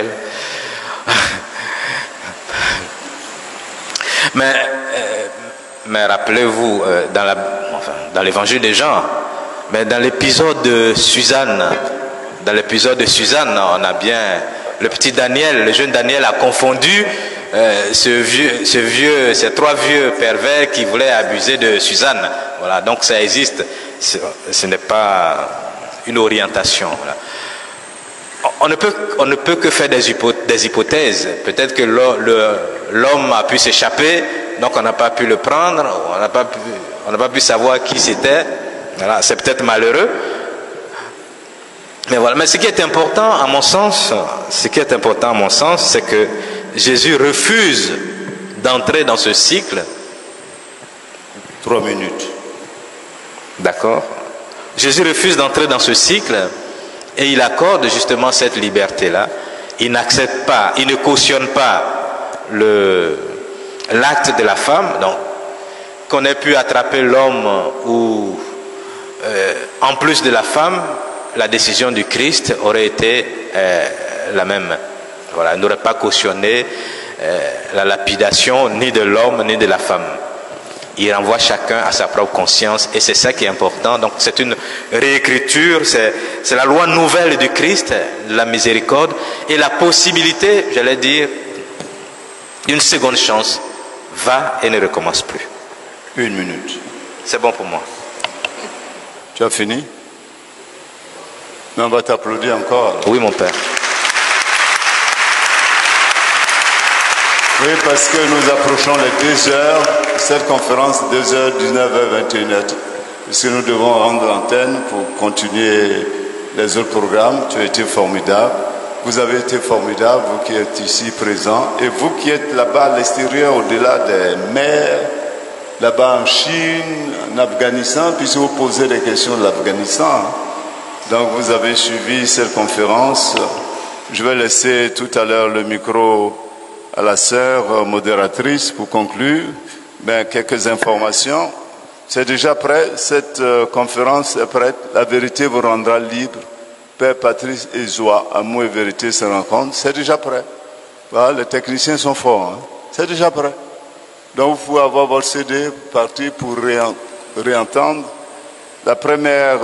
Mais rappelez-vous, dans l'évangile de Jean, mais dans l'épisode de Suzanne, on a bien le petit Daniel, le jeune Daniel a confondu ces trois vieux pervers qui voulaient abuser de Suzanne. Voilà, donc ça existe. Ce n'est pas une orientation. Voilà. on ne peut que faire des hypothèses. Peut-être que l'homme a pu s'échapper, donc on n'a pas pu le prendre, on n'a pas pu savoir qui c'était. Voilà, c'est peut-être malheureux. Mais voilà. Mais ce qui est important à mon sens, c'est que Jésus refuse d'entrer dans ce cycle. 3 minutes. D'accord. Jésus refuse d'entrer dans ce cycle et il accorde justement cette liberté-là. Il n'accepte pas, il ne cautionne pas l'acte de la femme, donc qu'on ait pu attraper l'homme ou en plus de la femme, la décision du Christ aurait été la même. Voilà, il n'aurait pas cautionné la lapidation ni de l'homme ni de la femme. Il renvoie chacun à sa propre conscience et c'est ça qui est important. Donc c'est une réécriture, c'est la loi nouvelle du Christ, de la miséricorde et la possibilité, j'allais dire, d'une seconde chance. Va et ne recommence plus. 1 minute. C'est bon pour moi. Tu as fini? Mais on va t'applaudir encore. Alors. Oui, mon père. Oui, parce que nous approchons les 2 heures, cette conférence 2h, 19h, 21h, puisque nous devons rendre l'antenne pour continuer les autres programmes. Tu as été formidable, vous avez été formidable, vous qui êtes ici présents, et vous qui êtes là-bas à l'extérieur, au-delà des mers, là-bas en Chine, en Afghanistan, puisque vous posez des questions de l'Afghanistan. Donc vous avez suivi cette conférence. Je vais laisser tout à l'heure le micro à la sœur modératrice pour conclure. Quelques informations. C'est déjà prêt, cette conférence est prête. La vérité vous rendra libre. Père Patrice et Zoa, amour et vérité se rencontrent. C'est déjà prêt. Voilà, les techniciens sont forts. Hein. C'est déjà prêt. Donc vous pouvez avoir votre CD parti pour réentendre. La première,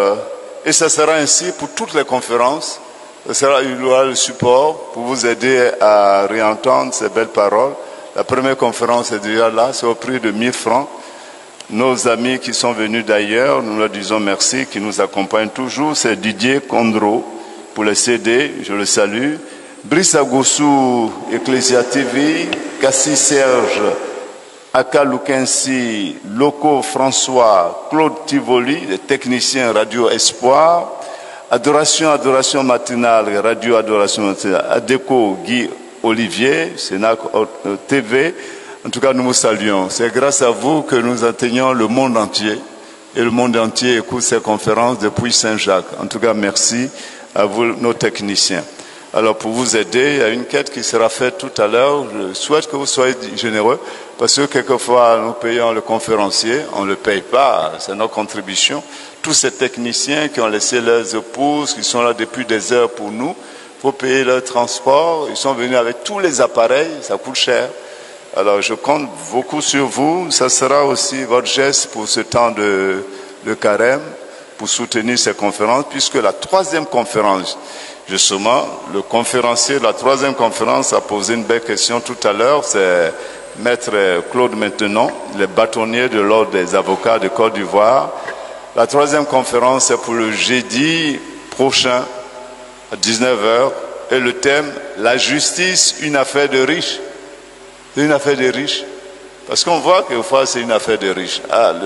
et ça sera ainsi pour toutes les conférences. Il y aura le support pour vous aider à réentendre ces belles paroles. La première conférence est déjà là, c'est au prix de 1000 francs. Nos amis qui sont venus d'ailleurs, nous leur disons merci, qui nous accompagnent toujours. C'est Didier Condro pour les CD, je le salue. Brice Agossou, Ecclesia TV, Cassis Serge, Aka Lukensi, Loco François, Claude Tivoli, les techniciens Radio Espoir. Adoration matinale, Radio Adoration matinale, Adeko Guy Olivier, Sénac TV. En tout cas, nous vous saluons. C'est grâce à vous que nous atteignons le monde entier. Et le monde entier écoute ces conférences depuis Saint-Jacques. En tout cas, merci à vous, nos techniciens. Alors, pour vous aider, il y a une quête qui sera faite tout à l'heure. Je souhaite que vous soyez généreux, parce que quelquefois, nous payons le conférencier, on ne le paye pas, c'est notre contribution. Tous ces techniciens qui ont laissé leurs épouses, qui sont là depuis des heures pour nous, il faut payer leur transport. Ils sont venus avec tous les appareils, ça coûte cher. Alors je compte beaucoup sur vous. Ça sera aussi votre geste pour ce temps de carême, pour soutenir ces conférences, puisque la 3e conférence, justement, le conférencier de la 3e conférence a posé une belle question tout à l'heure, c'est Maître Claude Maintenon, le bâtonnier de l'Ordre des avocats de Côte d'Ivoire. La 3e conférence, c'est pour le jeudi prochain, à 19h, et le thème, la justice, une affaire de riches. C'est une affaire de riches. Parce qu'on voit que fois c'est une affaire de riches.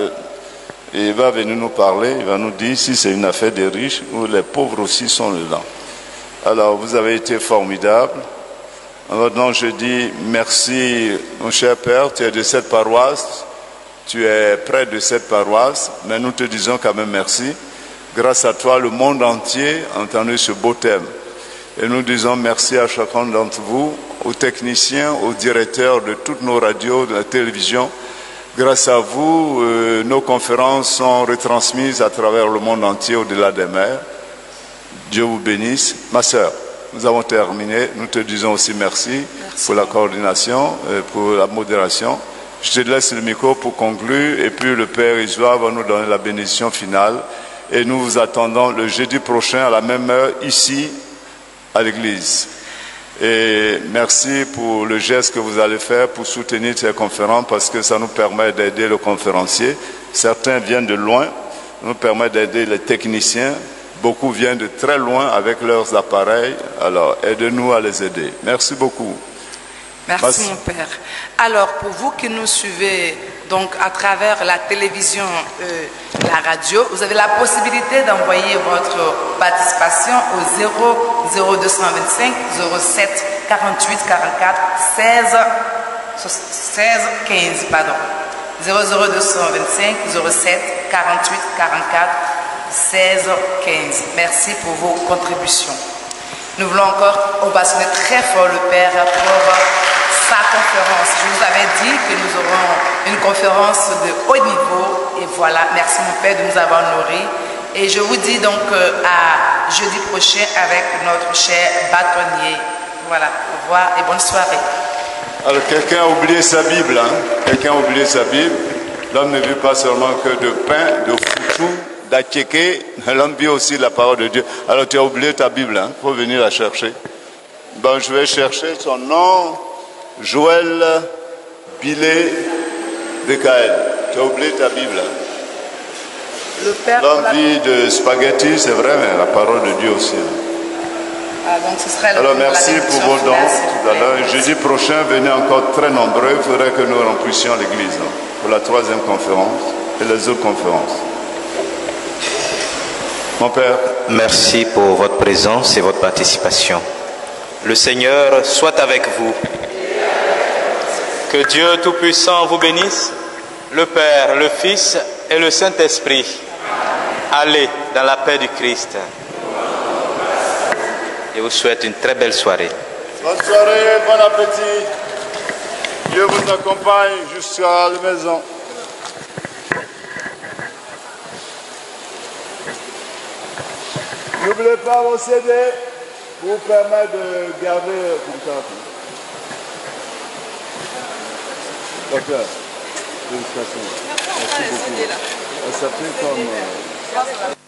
Il va venir nous parler, il va nous dire si c'est une affaire de riches ou les pauvres aussi sont dedans. Alors, vous avez été formidables. Maintenant, je dis merci, mon cher Père, tu es de cette paroisse. Tu es près de cette paroisse, mais nous te disons quand même merci. Grâce à toi, le monde entier a entendu ce beau thème. Et nous disons merci à chacun d'entre vous, aux techniciens, aux directeurs de toutes nos radios, de la télévision. Grâce à vous, nos conférences sont retransmises à travers le monde entier, au-delà des mers. Dieu vous bénisse. Ma sœur, nous avons terminé. Nous te disons aussi merci pour la coordination, pour la modération. Je te laisse le micro pour conclure et puis le Père Isoire va nous donner la bénédiction finale. Et nous vous attendons le jeudi prochain à la même heure ici à l'église. Et merci pour le geste que vous allez faire pour soutenir ces conférences parce que ça nous permet d'aider le conférencier. Certains viennent de loin, ça nous permet d'aider les techniciens, Beaucoup viennent de très loin avec leurs appareils. Alors, aidez-nous à les aider. Merci beaucoup. Merci mon Père. Alors, pour vous qui nous suivez donc à travers la télévision, la radio, vous avez la possibilité d'envoyer votre participation au 0225 07 48 44 16 15 pardon. 00225 07 48 44 16 15. Merci pour vos contributions. Nous voulons encore ovationner très fort le Père pour sa conférence. Je vous avais dit que nous aurons une conférence de haut niveau. Et voilà, merci mon Père de nous avoir nourris. Et je vous dis donc à jeudi prochain avec notre cher bâtonnier. Voilà, au revoir et bonne soirée. Alors quelqu'un a oublié sa Bible, hein? Quelqu'un a oublié sa Bible. L'homme ne vit pas seulement que de pain, de foutou, d'atchéké. L'homme vit aussi la parole de Dieu. Alors tu as oublié ta Bible, hein? Il faut venir la chercher. Bon, je vais chercher son nom. Joël Bilé Bekaël. Tu as oublié ta Bible, hein? L'homme vit de spaghetti, c'est vrai, mais la parole de Dieu aussi. Ah, donc ce serait alors merci pour vos dons tout à l'heure. Jeudi prochain, venez encore très nombreux. Il faudrait que nous remplissions l'église pour la 3e conférence et les autres conférences. Mon Père. Merci pour votre présence et votre participation. Le Seigneur soit avec vous. Que Dieu Tout-Puissant vous bénisse, le Père, le Fils et le Saint-Esprit. Allez dans la paix du Christ. Je vous souhaite une très belle soirée. Bonne soirée, bon appétit. Dieu vous accompagne jusqu'à la maison. N'oubliez pas vos CD pour vous permettre de garder contact. Docteur, félicitations. Merci beaucoup. Ça s'appelle comme...